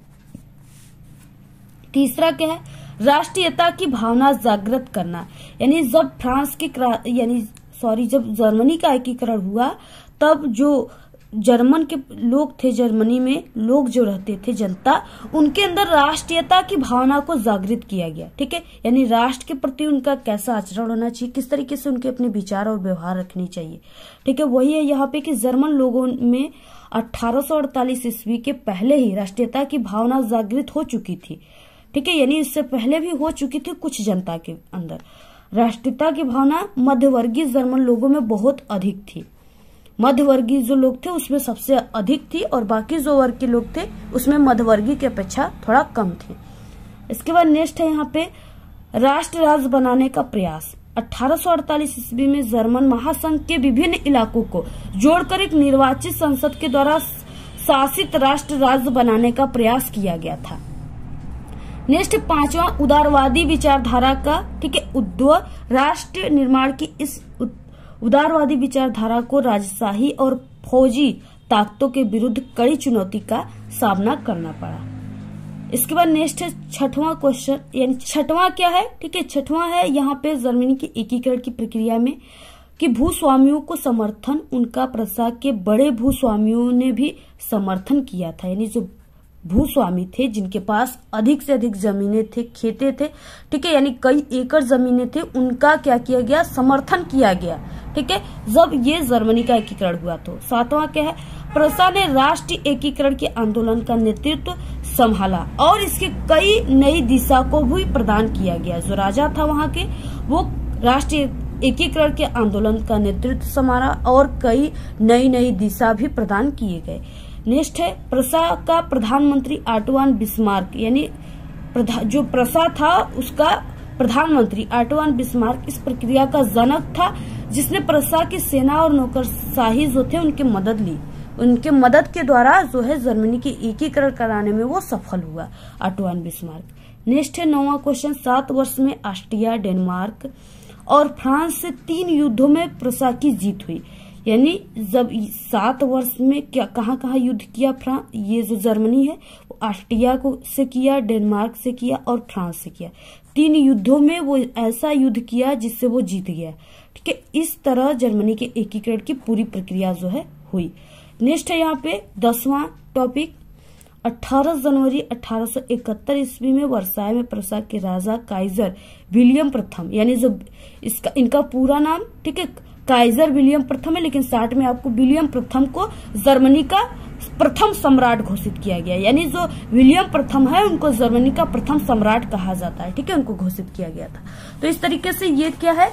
A: तीसरा क्या है, राष्ट्रीयता की भावना जागृत करना, यानी जब फ्रांस की यानी सॉरी जब जर्मनी का एकीकरण हुआ तब जो जर्मन के लोग थे, जर्मनी में लोग जो रहते थे, जनता, उनके अंदर राष्ट्रीयता की भावना को जागृत किया गया। ठीक है, यानी राष्ट्र के प्रति उनका कैसा आचरण होना चाहिए, किस तरीके से उनके अपने विचार और व्यवहार रखनी चाहिए। ठीक है, वही है यहाँ पे कि जर्मन लोगों में अठारह सौ अड़तालीस ईस्वी के पहले ही राष्ट्रीयता की भावना जागृत हो चुकी थी। ठीक है, यानी इससे पहले भी हो चुकी थी कुछ जनता के अंदर। राष्ट्रीयता की भावना मध्यवर्गीय जर्मन लोगों में बहुत अधिक थी। मध्यवर्गीय जो लोग थे उसमें सबसे अधिक थी, और बाकी जो वर्ग के लोग थे उसमें मध्यवर्गीय की अपेक्षा थोड़ा कम थी। इसके बाद नेक्स्ट है यहाँ पे राष्ट्र राज्य बनाने का प्रयास। अठारह सौ अड़तालीस ईस्वी में जर्मन महासंघ के विभिन्न इलाकों को जोड़कर एक निर्वाचित संसद के द्वारा शासित राष्ट्र राज्य बनाने का प्रयास किया गया था। नेक्स्ट पांचवा, उदारवादी विचारधारा का, ठीक है, उद्भव। राष्ट्र निर्माण की इस उदारवादी विचारधारा को राजशाही और फौजी ताकतों के विरुद्ध कड़ी चुनौती का सामना करना पड़ा। इसके बाद नेक्स्ट है छठवां क्वेश्चन, यानी छठवां क्या है, ठीक है, छठवां है यहाँ पे जर्मनी की एकीकरण की प्रक्रिया में कि भूस्वामियों को समर्थन, उनका प्रसा के बड़े भूस्वामियों ने भी समर्थन किया था। यानी जो भूस्वामी थे जिनके पास अधिक से अधिक जमीनें थे, खेते थे, ठीक है, यानी कई एकड़ जमीनें थे, उनका क्या किया गया, समर्थन किया गया, ठीक है, जब ये जर्मनी का एकीकरण हुआ। तो सातवां क्या है, प्रसा ने राष्ट्रीय एकीकरण के आंदोलन का नेतृत्व संभाला और इसके कई नई दिशा को भी प्रदान किया गया। जो राजा था वहां के, वो राष्ट्रीय एकीकरण के आंदोलन का नेतृत्व संभाला और कई नई नई दिशा भी प्रदान किए गए। नेक्स्ट है प्रसा का प्रधानमंत्री आटोवान बिस्मार्क, यानी जो प्रसा था उसका प्रधानमंत्री आटोवान बिस्मार्क इस प्रक्रिया का जनक था, जिसने प्रसा की सेना और नौकरशाही जो थे उनकी मदद ली। उनके मदद के द्वारा जो है जर्मनी के एकीकरण कराने में वो सफल हुआ, आटोवान बिस्मार्क। नेक्स्ट है नौवां क्वेश्चन, सात वर्ष में ऑस्ट्रिया, डेनमार्क और फ्रांस से तीन युद्धों में प्रसा की जीत हुई। यानी जब सात वर्ष में क्या कहाँ कहाँ युद्ध किया फ्रांस, ये जो जर्मनी है वो ऑस्ट्रिया को से किया, डेनमार्क से किया और फ्रांस से किया। तीन युद्धों में वो ऐसा युद्ध किया जिससे वो जीत गया, ठीक है। इस तरह जर्मनी के एकीकरण की पूरी प्रक्रिया जो है हुई। नेक्स्ट है यहाँ पे दसवां टॉपिक, अठारह जनवरी अठारह सौ इकहत्तर ईस्वी में वर्साय में प्रसा के राजा काइजर विलियम प्रथम, यानी जो इसका इनका पूरा नाम, ठीक है, काइजर विलियम प्रथम है, लेकिन साठ में आपको विलियम प्रथम को जर्मनी का प्रथम सम्राट घोषित किया गया। यानी जो विलियम प्रथम है उनको जर्मनी का प्रथम सम्राट कहा जाता है, ठीक है, उनको घोषित किया गया था। तो इस तरीके से ये क्या है,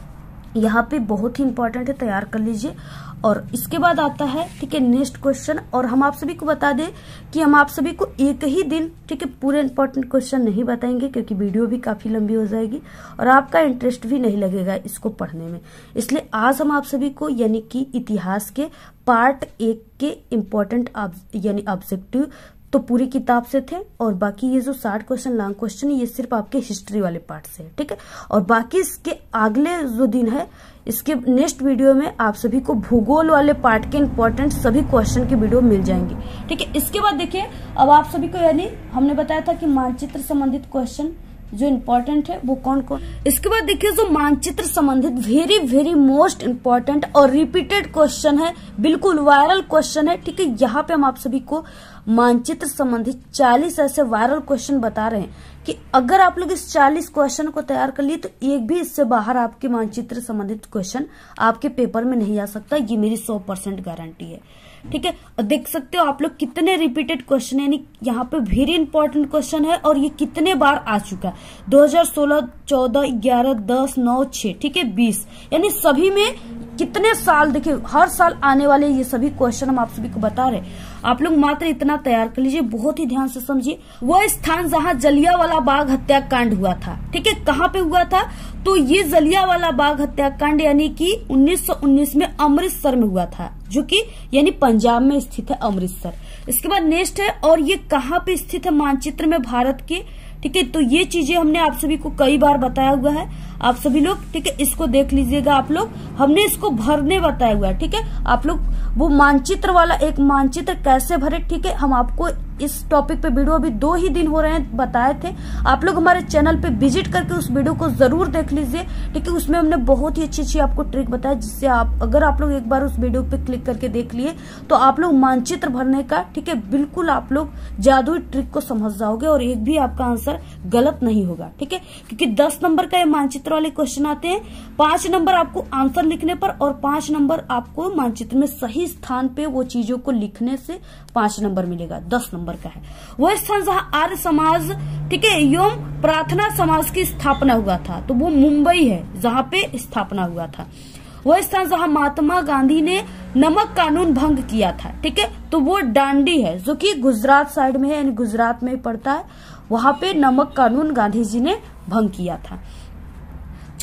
A: यहाँ पे बहुत ही इंपॉर्टेंट है, तैयार कर लीजिए। और इसके बाद आता है, ठीक है, नेक्स्ट क्वेश्चन। और हम आप सभी को बता दें कि हम आप सभी को एक ही दिन, ठीक है, पूरे इंपॉर्टेंट क्वेश्चन नहीं बताएंगे क्योंकि वीडियो भी काफी लंबी हो जाएगी और आपका इंटरेस्ट भी नहीं लगेगा इसको पढ़ने में। इसलिए आज हम आप सभी को यानी कि इतिहास के पार्ट एक के इम्पोर्टेंट यानी ऑब्जेक्टिव तो पूरी किताब से थे, और बाकी ये जो साठ क्वेश्चन लॉन्ग क्वेश्चन ये सिर्फ आपके हिस्ट्री वाले पार्ट से है, ठीक है। और बाकी इसके अगले जो दिन है, इसके नेक्स्ट वीडियो में आप सभी को भूगोल वाले पार्ट के इंपॉर्टेंट सभी क्वेश्चन की वीडियो मिल जाएंगी, ठीक है। इसके बाद देखिए, अब आप सभी को यानी हमने बताया था कि मानचित्र संबंधित क्वेश्चन जो इम्पोर्टेंट है वो कौन कौन। इसके बाद देखिए, जो मानचित्र संबंधित वेरी वेरी मोस्ट इम्पोर्टेंट और रिपीटेड क्वेश्चन है, बिल्कुल वायरल क्वेश्चन है, ठीक है। यहाँ पे हम आप सभी को मानचित्र संबंधित चालीस ऐसे वायरल क्वेश्चन बता रहे हैं कि अगर आप लोग इस चालीस क्वेश्चन को तैयार कर लिए तो एक भी इससे बाहर आपके मानचित्र संबंधित क्वेश्चन आपके पेपर में नहीं आ सकता, ये मेरी सौ परसेंट गारंटी है, ठीक है। देख सकते हो आप लोग कितने रिपीटेड क्वेश्चन है, यानी यहाँ पे वेरी इंपॉर्टेंट क्वेश्चन है और ये कितने बार आ चुका है, दो हज़ार सोलह, चौदह, ग्यारह, दस, नौ, छह, ठीक है, बीस, यानी सभी में कितने साल, देखिए हर साल आने वाले ये सभी क्वेश्चन हम आप सभी को बता रहे हैं। आप लोग मात्र इतना तैयार कर लीजिए, बहुत ही ध्यान से समझिए। वह स्थान जहां जलियांवाला बाग हत्याकांड हुआ था, ठीक है, कहाँ पे हुआ था, तो ये जलियांवाला बाग हत्याकांड यानी कि उन्नीस सौ उन्नीस में अमृतसर में हुआ था, जो कि यानी पंजाब में स्थित है अमृतसर। इसके बाद नेक्स्ट है, और ये कहाँ पे स्थित है मानचित्र में भारत के, ठीक है। तो ये चीजें हमने आप सभी को कई बार बताया हुआ है, आप सभी लोग, ठीक है, इसको देख लीजिएगा आप लोग, हमने इसको भरने बताया हुआ है, ठीक है। आप लोग वो मानचित्र वाला एक मानचित्र कैसे भरे, ठीक है, हम आपको इस टॉपिक पे वीडियो अभी दो ही दिन हो रहे हैं बताए थे। आप लोग हमारे चैनल पे विजिट करके उस वीडियो को जरूर देख लीजिए, ठीक है। उसमें हमने बहुत ही अच्छी अच्छी आपको ट्रिक बताया, जिससे आप अगर आप लोग एक बार उस वीडियो पे क्लिक करके देख लिए तो आप लोग मानचित्र भरने का, ठीक है, बिल्कुल आप लोग जादुई ट्रिक को समझ जाओगे और एक भी आपका आंसर गलत नहीं होगा, ठीक है। क्योंकि दस नंबर का ये मानचित्र वाले क्वेश्चन आते हैं, पांच नंबर आपको आंसर लिखने पर और पांच नंबर आपको मानचित्र में सही स्थान पे वो चीजों को लिखने से पांच नंबर मिलेगा। दस नंबर का है वह स्थान जहां आर्य समाज, ठीक है, एवं प्रार्थना समाज की स्थापना हुआ था, तो वो मुंबई है जहां पे स्थापना हुआ था। वह स्थान जहां महात्मा गांधी ने नमक कानून भंग किया था, ठीक है, तो वो दांडी है, जो कि गुजरात साइड में है, यानी गुजरात में पड़ता है, वहां पे नमक कानून गांधी जी ने भंग किया था।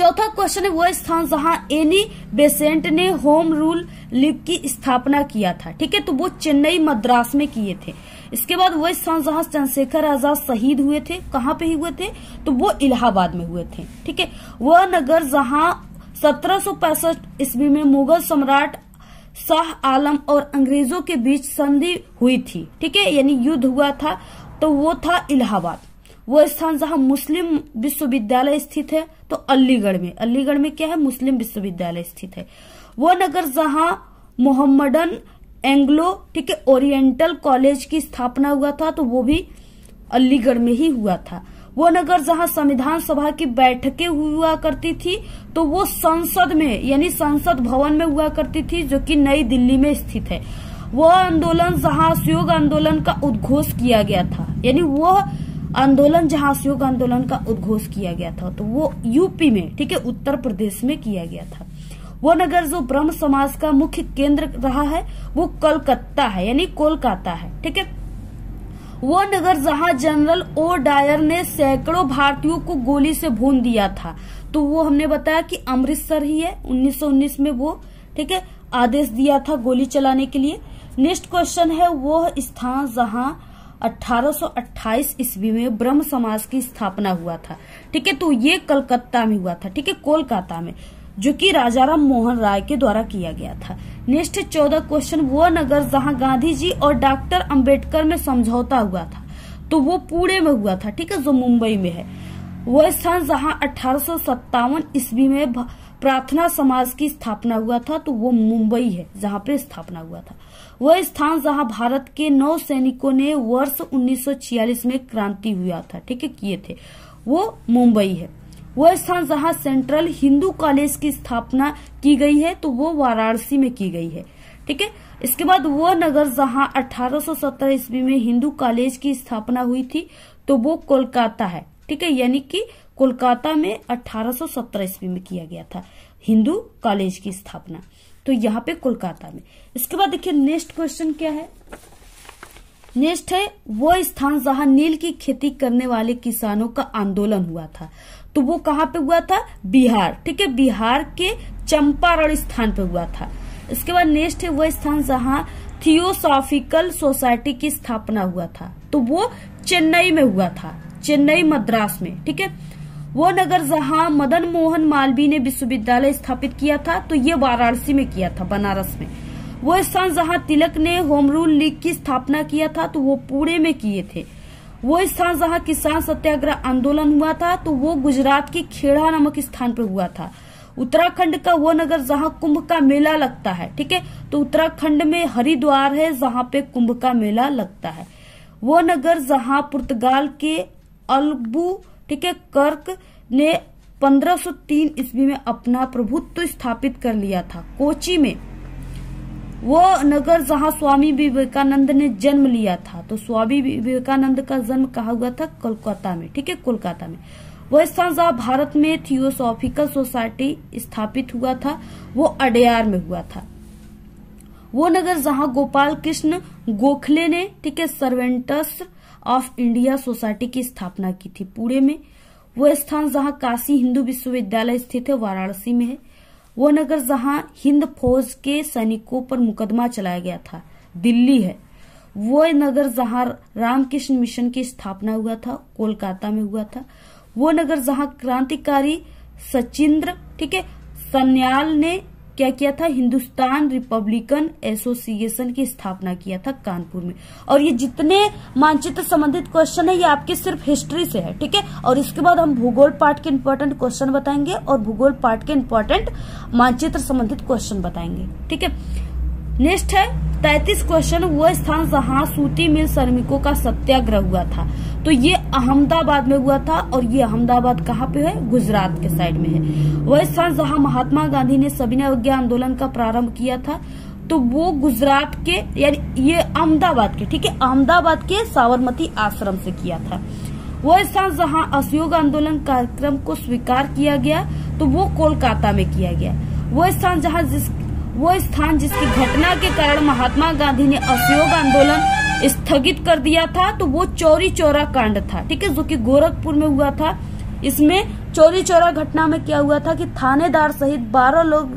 A: चौथा क्वेश्चन है वह स्थान जहां एनी बेसेंट ने होम रूल लीग की स्थापना किया था। ठीक है, तो वो चेन्नई मद्रास में किए थे। इसके बाद वह स्थान जहां चंद्रशेखर आजाद शहीद हुए थे, कहाँ पे हुए थे, तो वो इलाहाबाद में हुए थे। ठीक है, वह नगर जहां सत्रह सौ पैंसठ ईस्वी में मुगल सम्राट शाह आलम और अंग्रेजों के बीच संधि हुई थी। ठीक है, यानी युद्ध हुआ था, तो वो था इलाहाबाद। वो स्थान जहां मुस्लिम विश्वविद्यालय स्थित है, तो अलीगढ़ में। अलीगढ़ में क्या है, मुस्लिम विश्वविद्यालय स्थित है। वो नगर जहां मोहम्मदन एंग्लो ठीक है ओरिएंटल कॉलेज की स्थापना हुआ था, तो वो भी अलीगढ़ में ही हुआ था। वो नगर जहां संविधान सभा की बैठकें हुआ करती थी, तो वो संसद में यानी संसद भवन में हुआ करती थी, जो कि नई दिल्ली में स्थित है। वो आंदोलन जहां असहयोग आंदोलन का उद्घोष किया गया था, यानी वो आंदोलन जहां असहयोग आंदोलन का उद्घोष किया गया था, तो वो यूपी में ठीक है उत्तर प्रदेश में किया गया था। वो नगर जो ब्रह्म समाज का मुख्य केंद्र रहा है, वो कलकत्ता है, यानी कोलकाता है। ठीक है, वो नगर जहां जनरल ओ डायर ने सैकड़ों भारतीयों को गोली से भून दिया था, तो वो हमने बताया कि अमृतसर ही है। उन्नीस सौ उन्नीस में वो ठीक है आदेश दिया था गोली चलाने के लिए। नेक्स्ट क्वेश्चन है वो स्थान जहां अठारह सौ अट्ठाईस ईस्वी में ब्रह्म समाज की स्थापना हुआ था। ठीक है, तो ये कलकत्ता में हुआ था। ठीक है, कोलकाता में, जो कि राजाराम मोहन राय के द्वारा किया गया था। नेक्स्ट है चौदह क्वेश्चन, वो नगर जहां गांधी जी और डॉक्टर अंबेडकर में समझौता हुआ था, तो वो पुणे में हुआ था। ठीक है, जो मुंबई में है। वह स्थान जहां अठारह सौ सत्तावन ईस्वी में प्रार्थना समाज की स्थापना हुआ था, तो वो मुंबई है जहां पे स्थापना हुआ था। वह स्थान जहां भारत के नौ सैनिकों ने वर्ष उन्नीस सौ छियालीस में क्रांति हुआ था, ठीक है किए थे, वो मुंबई है। वह स्थान जहां सेंट्रल हिंदू कॉलेज की स्थापना की गई है, तो वो वाराणसी में की गई है। ठीक है, इसके बाद वो नगर जहां अठारह सौ सत्तर ईस्वी में हिंदू कॉलेज की स्थापना हुई थी, तो वो कोलकाता है। ठीक है, यानी कि कोलकाता में अठारह सौ सत्तर ईस्वी में किया गया था हिंदू कॉलेज की स्थापना, तो यहाँ पे कोलकाता में। इसके बाद देखिए नेक्स्ट क्वेश्चन क्या है। नेक्स्ट है वो स्थान जहां नील की खेती करने वाले किसानों का आंदोलन हुआ था, तो वो कहाँ पे हुआ था, बिहार। ठीक है, बिहार के चंपारण स्थान पे हुआ था। इसके बाद नेक्स्ट है वह स्थान जहां थियोसॉफिकल सोसाइटी की स्थापना हुआ था, तो वो चेन्नई में हुआ था, चेन्नई मद्रास में। ठीक है, वो नगर जहां मदन मोहन मालवीय ने विश्वविद्यालय स्थापित किया था, तो ये वाराणसी में किया था, बनारस में। वो स्थान जहां तिलक ने होम रूल लीग की स्थापना किया था, तो वो पुणे में किए थे। वो स्थान जहां किसान सत्याग्रह आंदोलन हुआ था, तो वो गुजरात की खेड़ा नामक स्थान पर हुआ था। उत्तराखंड का वो नगर जहां कुंभ का मेला लगता है, ठीक है, तो उत्तराखंड में हरिद्वार है जहां पे कुंभ का मेला लगता है। वो नगर जहां पुर्तगाल के अल्बू ठीक है कर्क ने पंद्रह सौ तीन ईस्वी में अपना प्रभुत्व स्थापित कर लिया था, कोची में। वो नगर जहां स्वामी विवेकानंद ने जन्म लिया था, तो स्वामी विवेकानंद का जन्म कहाँ हुआ था, कोलकाता में। ठीक है, कोलकाता में। वह स्थान जहां भारत में थियोसॉफिकल सोसाइटी स्थापित हुआ था, वो अडयार में हुआ था। वो नगर जहां गोपाल कृष्ण गोखले ने ठीक है सर्वेंट्स ऑफ इंडिया सोसाइटी की स्थापना की थी, पुणे में। वह स्थान जहां काशी हिंदू विश्वविद्यालय स्थित है, वाराणसी में है। वो नगर जहां हिंद फौज के सैनिकों पर मुकदमा चलाया गया था, दिल्ली है। वो नगर जहां रामकृष्ण मिशन की स्थापना हुआ था, कोलकाता में हुआ था। वो नगर जहां क्रांतिकारी सचिंद्र ठीक है सन्याल ने क्या किया था, हिंदुस्तान रिपब्लिकन एसोसिएशन की स्थापना किया था, कानपुर में। और ये जितने मानचित्र संबंधित क्वेश्चन है, ये आपके सिर्फ हिस्ट्री से है, ठीक है। और इसके बाद हम भूगोल पार्ट के इंपॉर्टेंट क्वेश्चन बताएंगे और भूगोल पार्ट के इंपॉर्टेंट मानचित्र संबंधित क्वेश्चन बताएंगे, ठीक है। नेक्स्ट है तैतीस क्वेश्चन, वह स्थान जहां सूती मिल श्रमिकों का सत्याग्रह हुआ था, तो ये अहमदाबाद में हुआ था। और ये अहमदाबाद कहाँ पे है, गुजरात के साइड में है। वह स्थान जहां महात्मा गांधी ने सविनय अवज्ञा आंदोलन का प्रारंभ किया था, तो वो गुजरात के यानी ये अहमदाबाद के ठीक है अहमदाबाद के साबरमती आश्रम से किया था। वह स्थान जहां असहयोग आंदोलन कार्यक्रम को स्वीकार किया गया, तो वो कोलकाता में किया गया। वह स्थान जहां जिस वो स्थान जिसकी घटना के कारण महात्मा गांधी ने असहयोग आंदोलन स्थगित कर दिया था, तो वो चौरी चौरा कांड था, ठीक है, जो कि गोरखपुर में हुआ था। इसमें चौरी चौरा घटना में क्या हुआ था कि थानेदार सहित बारह लोग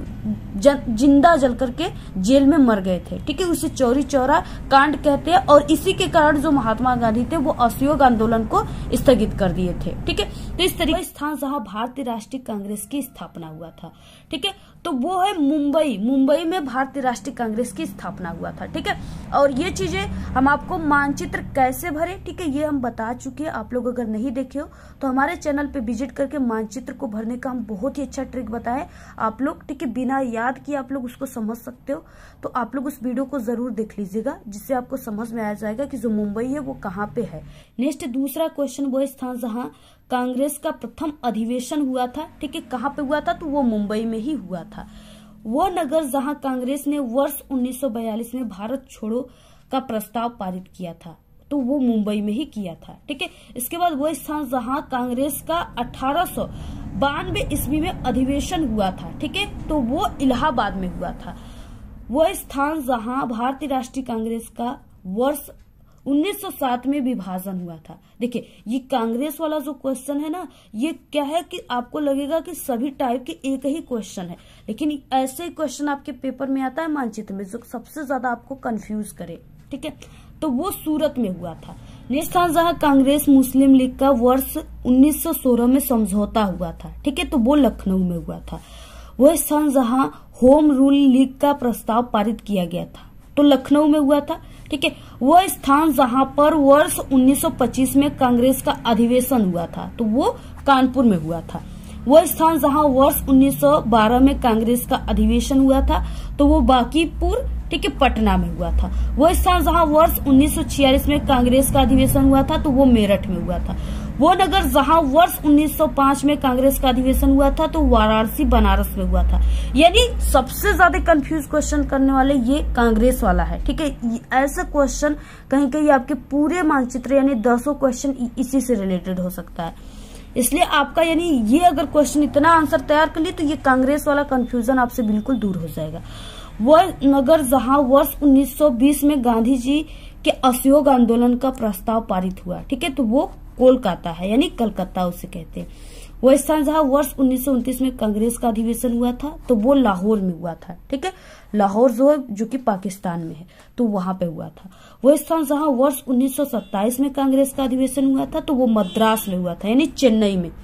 A: जिंदा जल करके जेल में मर गए थे। ठीक है, उसे चौरी चौरा कांड कहते हैं और इसी के कारण जो महात्मा गांधी थे वो असहयोग आंदोलन को स्थगित कर दिए थे। ठीक है, तो इस तरीके स्थान जहां भारतीय राष्ट्रीय कांग्रेस की स्थापना हुआ था। ठीक है, तो वो है मुंबई। मुंबई में भारतीय राष्ट्रीय कांग्रेस की स्थापना हुआ था। ठीक है, और ये चीजें हम आपको मानचित्र कैसे भरे, ठीक है, ये हम बता चुके हैं। आप लोग अगर नहीं देखे हो तो हमारे चैनल पे विजिट करके मानचित्र को भरने का हम बहुत ही अच्छा ट्रिक बताए आप लोग। ठीक है, बिना याद किए आप लोग उसको समझ सकते हो, तो आप लोग उस वीडियो को जरूर देख लीजिएगा, जिससे आपको समझ में आ जाएगा कि जो मुंबई है वो कहाँ पे है। नेक्स्ट दूसरा क्वेश्चन, वो स्थान जहाँ कांग्रेस का प्रथम अधिवेशन हुआ था। ठीक है, कहाँ पे हुआ था, तो वो मुंबई में ही हुआ था। वो नगर जहां कांग्रेस ने वर्ष उन्नीस सौ बयालीस में भारत छोड़ो का प्रस्ताव पारित किया था, तो वो मुंबई में ही किया था। ठीक है, इसके बाद वो स्थान जहां कांग्रेस का अठारह सौ बानवे ईस्वी में अधिवेशन हुआ था। ठीक है, तो वो इलाहाबाद में हुआ था। वो स्थान जहां भारतीय राष्ट्रीय कांग्रेस का वर्ष उन्नीस सौ सात में विभाजन हुआ था। देखिए, ये कांग्रेस वाला जो क्वेश्चन है ना, ये क्या है कि आपको लगेगा कि सभी टाइप के एक ही क्वेश्चन है, लेकिन ऐसे क्वेश्चन आपके पेपर में आता है मानचित्र में जो सबसे ज्यादा आपको कंफ्यूज करे। ठीक है, तो वो सूरत में हुआ था। नेक्स्ट स्थान जहां कांग्रेस मुस्लिम लीग का वर्ष उन्नीस सौ सोलह में समझौता हुआ था। ठीक है, तो वो लखनऊ में हुआ था। वो स्थान जहां होम रूल लीग का प्रस्ताव पारित किया गया था, तो लखनऊ में हुआ था। ठीक है, वो स्थान जहां पर वर्ष उन्नीस सौ पच्चीस में कांग्रेस का अधिवेशन हुआ था, तो वो कानपुर में हुआ था। वो स्थान जहां वर्ष उन्नीस सौ बारह में कांग्रेस का अधिवेशन हुआ था, तो वो बांकीपुर, ठीक है, पटना में हुआ था। वो स्थान जहां वर्ष उन्नीस सौ छियालीस में कांग्रेस का अधिवेशन हुआ था, तो वो मेरठ में हुआ था। वो नगर जहां वर्ष उन्नीस सौ पाँच में कांग्रेस का अधिवेशन हुआ था, तो वाराणसी बनारस में हुआ था। यानी सबसे ज्यादा कंफ्यूज क्वेश्चन करने वाले ये कांग्रेस वाला है। ठीक है, ऐसा क्वेश्चन कहीं कहीं आपके पूरे मानचित्र यानी दसों क्वेश्चन इसी से रिलेटेड हो सकता है। इसलिए आपका यानी ये अगर क्वेश्चन इतना आंसर तैयार कर लिए तो ये कांग्रेस वाला कंफ्यूजन आपसे बिल्कुल दूर हो जाएगा। वह नगर जहां वर्ष उन्नीस सौ बीस में गांधी जी के असहयोग आंदोलन का प्रस्ताव पारित हुआ। ठीक है, तो वो कोलकाता है, यानी कलकत्ता उसे कहते हैं। वो स्थान जहां वर्ष उन्नीस सौ उनतीस में कांग्रेस का अधिवेशन हुआ था, तो वो लाहौर में हुआ था। ठीक है, लाहौर जो है जो कि पाकिस्तान में है, तो वहां पे हुआ था। वो स्थान जहां वर्ष उन्नीस सौ सत्ताईस में कांग्रेस का अधिवेशन हुआ था, तो वो मद्रास में हुआ था, यानी चेन्नई में।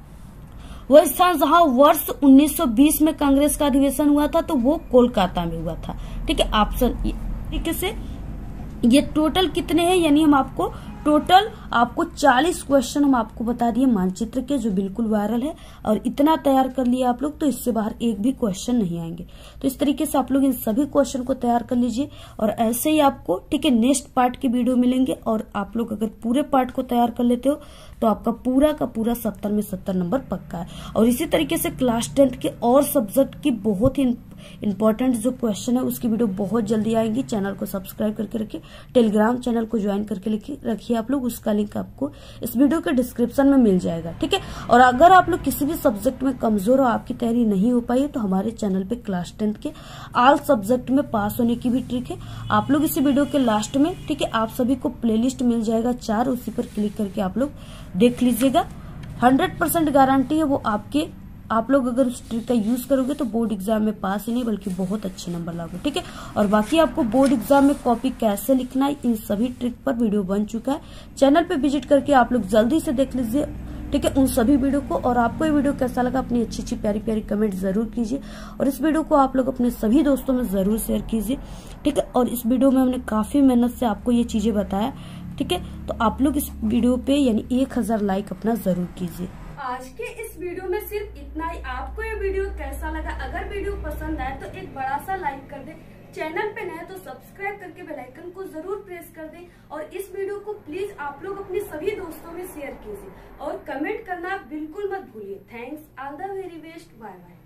A: वह स्थान जहां वर्ष उन्नीस सौ बीस में कांग्रेस का अधिवेशन हुआ था, तो वो कोलकाता में हुआ था। ठीक है, ऑप्शन तरीके से ये टोटल कितने हैं, यानी हम आपको टोटल आपको चालीस क्वेश्चन हम आपको बता दिए मानचित्र के, जो बिल्कुल वायरल है, और इतना तैयार कर लिया आप लोग तो इससे बाहर एक भी क्वेश्चन नहीं आएंगे। तो इस तरीके से आप लोग इन सभी क्वेश्चन को तैयार कर लीजिए, और ऐसे ही आपको, ठीक है, नेक्स्ट पार्ट के वीडियो मिलेंगे। और आप लोग अगर पूरे पार्ट को तैयार कर लेते हो तो आपका पूरा का पूरा सत्तर में सत्तर नंबर पक्का है। और इसी तरीके से क्लास टेंथ के और सब्जेक्ट की बहुत ही इंपॉर्टेंट जो क्वेश्चन है उसकी वीडियो बहुत जल्दी आएगी। चैनल को सब्सक्राइब करके रखिए, टेलीग्राम चैनल को ज्वाइन करके रखिए आप लोग, उसका लिंक आपको इस वीडियो के डिस्क्रिप्शन में मिल जाएगा। ठीक है, और अगर आप लोग किसी भी सब्जेक्ट में कमजोर हो, आपकी तैयारी नहीं हो पाई है, तो हमारे चैनल पे क्लास टेंथ के ऑल सब्जेक्ट में पास होने की भी ट्रिक है। आप लोग इसी वीडियो के लास्ट में, ठीक है, आप सभी को प्लेलिस्ट मिल जाएगा चार, उसी पर क्लिक करके आप लोग देख लीजिएगा। हंड्रेड परसेंट गारंटी है वो आपके, आप लोग अगर उस ट्रिक का यूज करोगे तो बोर्ड एग्जाम में पास ही नहीं बल्कि बहुत अच्छे नंबर लाओगे। ठीक है, और बाकी आपको बोर्ड एग्जाम में कॉपी कैसे लिखना है, इन सभी ट्रिक पर वीडियो बन चुका है। चैनल पे विजिट करके आप लोग जल्दी से देख लीजिए, ठीक है, उन सभी वीडियो को। और आपको ये वीडियो कैसा लगा अपनी अच्छी अच्छी प्यारी प्यारी कमेंट जरूर कीजिए, और इस वीडियो को आप लोग अपने सभी दोस्तों में जरूर शेयर कीजिए। ठीक है, और इस वीडियो में हमने काफी मेहनत से आपको ये चीजें बताया। ठीक है, तो आप लोग इस वीडियो पे यानी एक हजार लाइक अपना जरूर कीजिए।
B: आज के इस वीडियो में सिर्फ इतना ही। आपको ये वीडियो कैसा लगा? अगर वीडियो पसंद आए तो एक बड़ा सा लाइक कर दें, चैनल पे नए तो सब्सक्राइब करके बेल आइकन को जरूर प्रेस कर दें, और इस वीडियो को प्लीज आप लोग अपने सभी दोस्तों में शेयर कीजिए, और कमेंट करना बिल्कुल मत भूलिए। Thanks, all the very best, bye bye.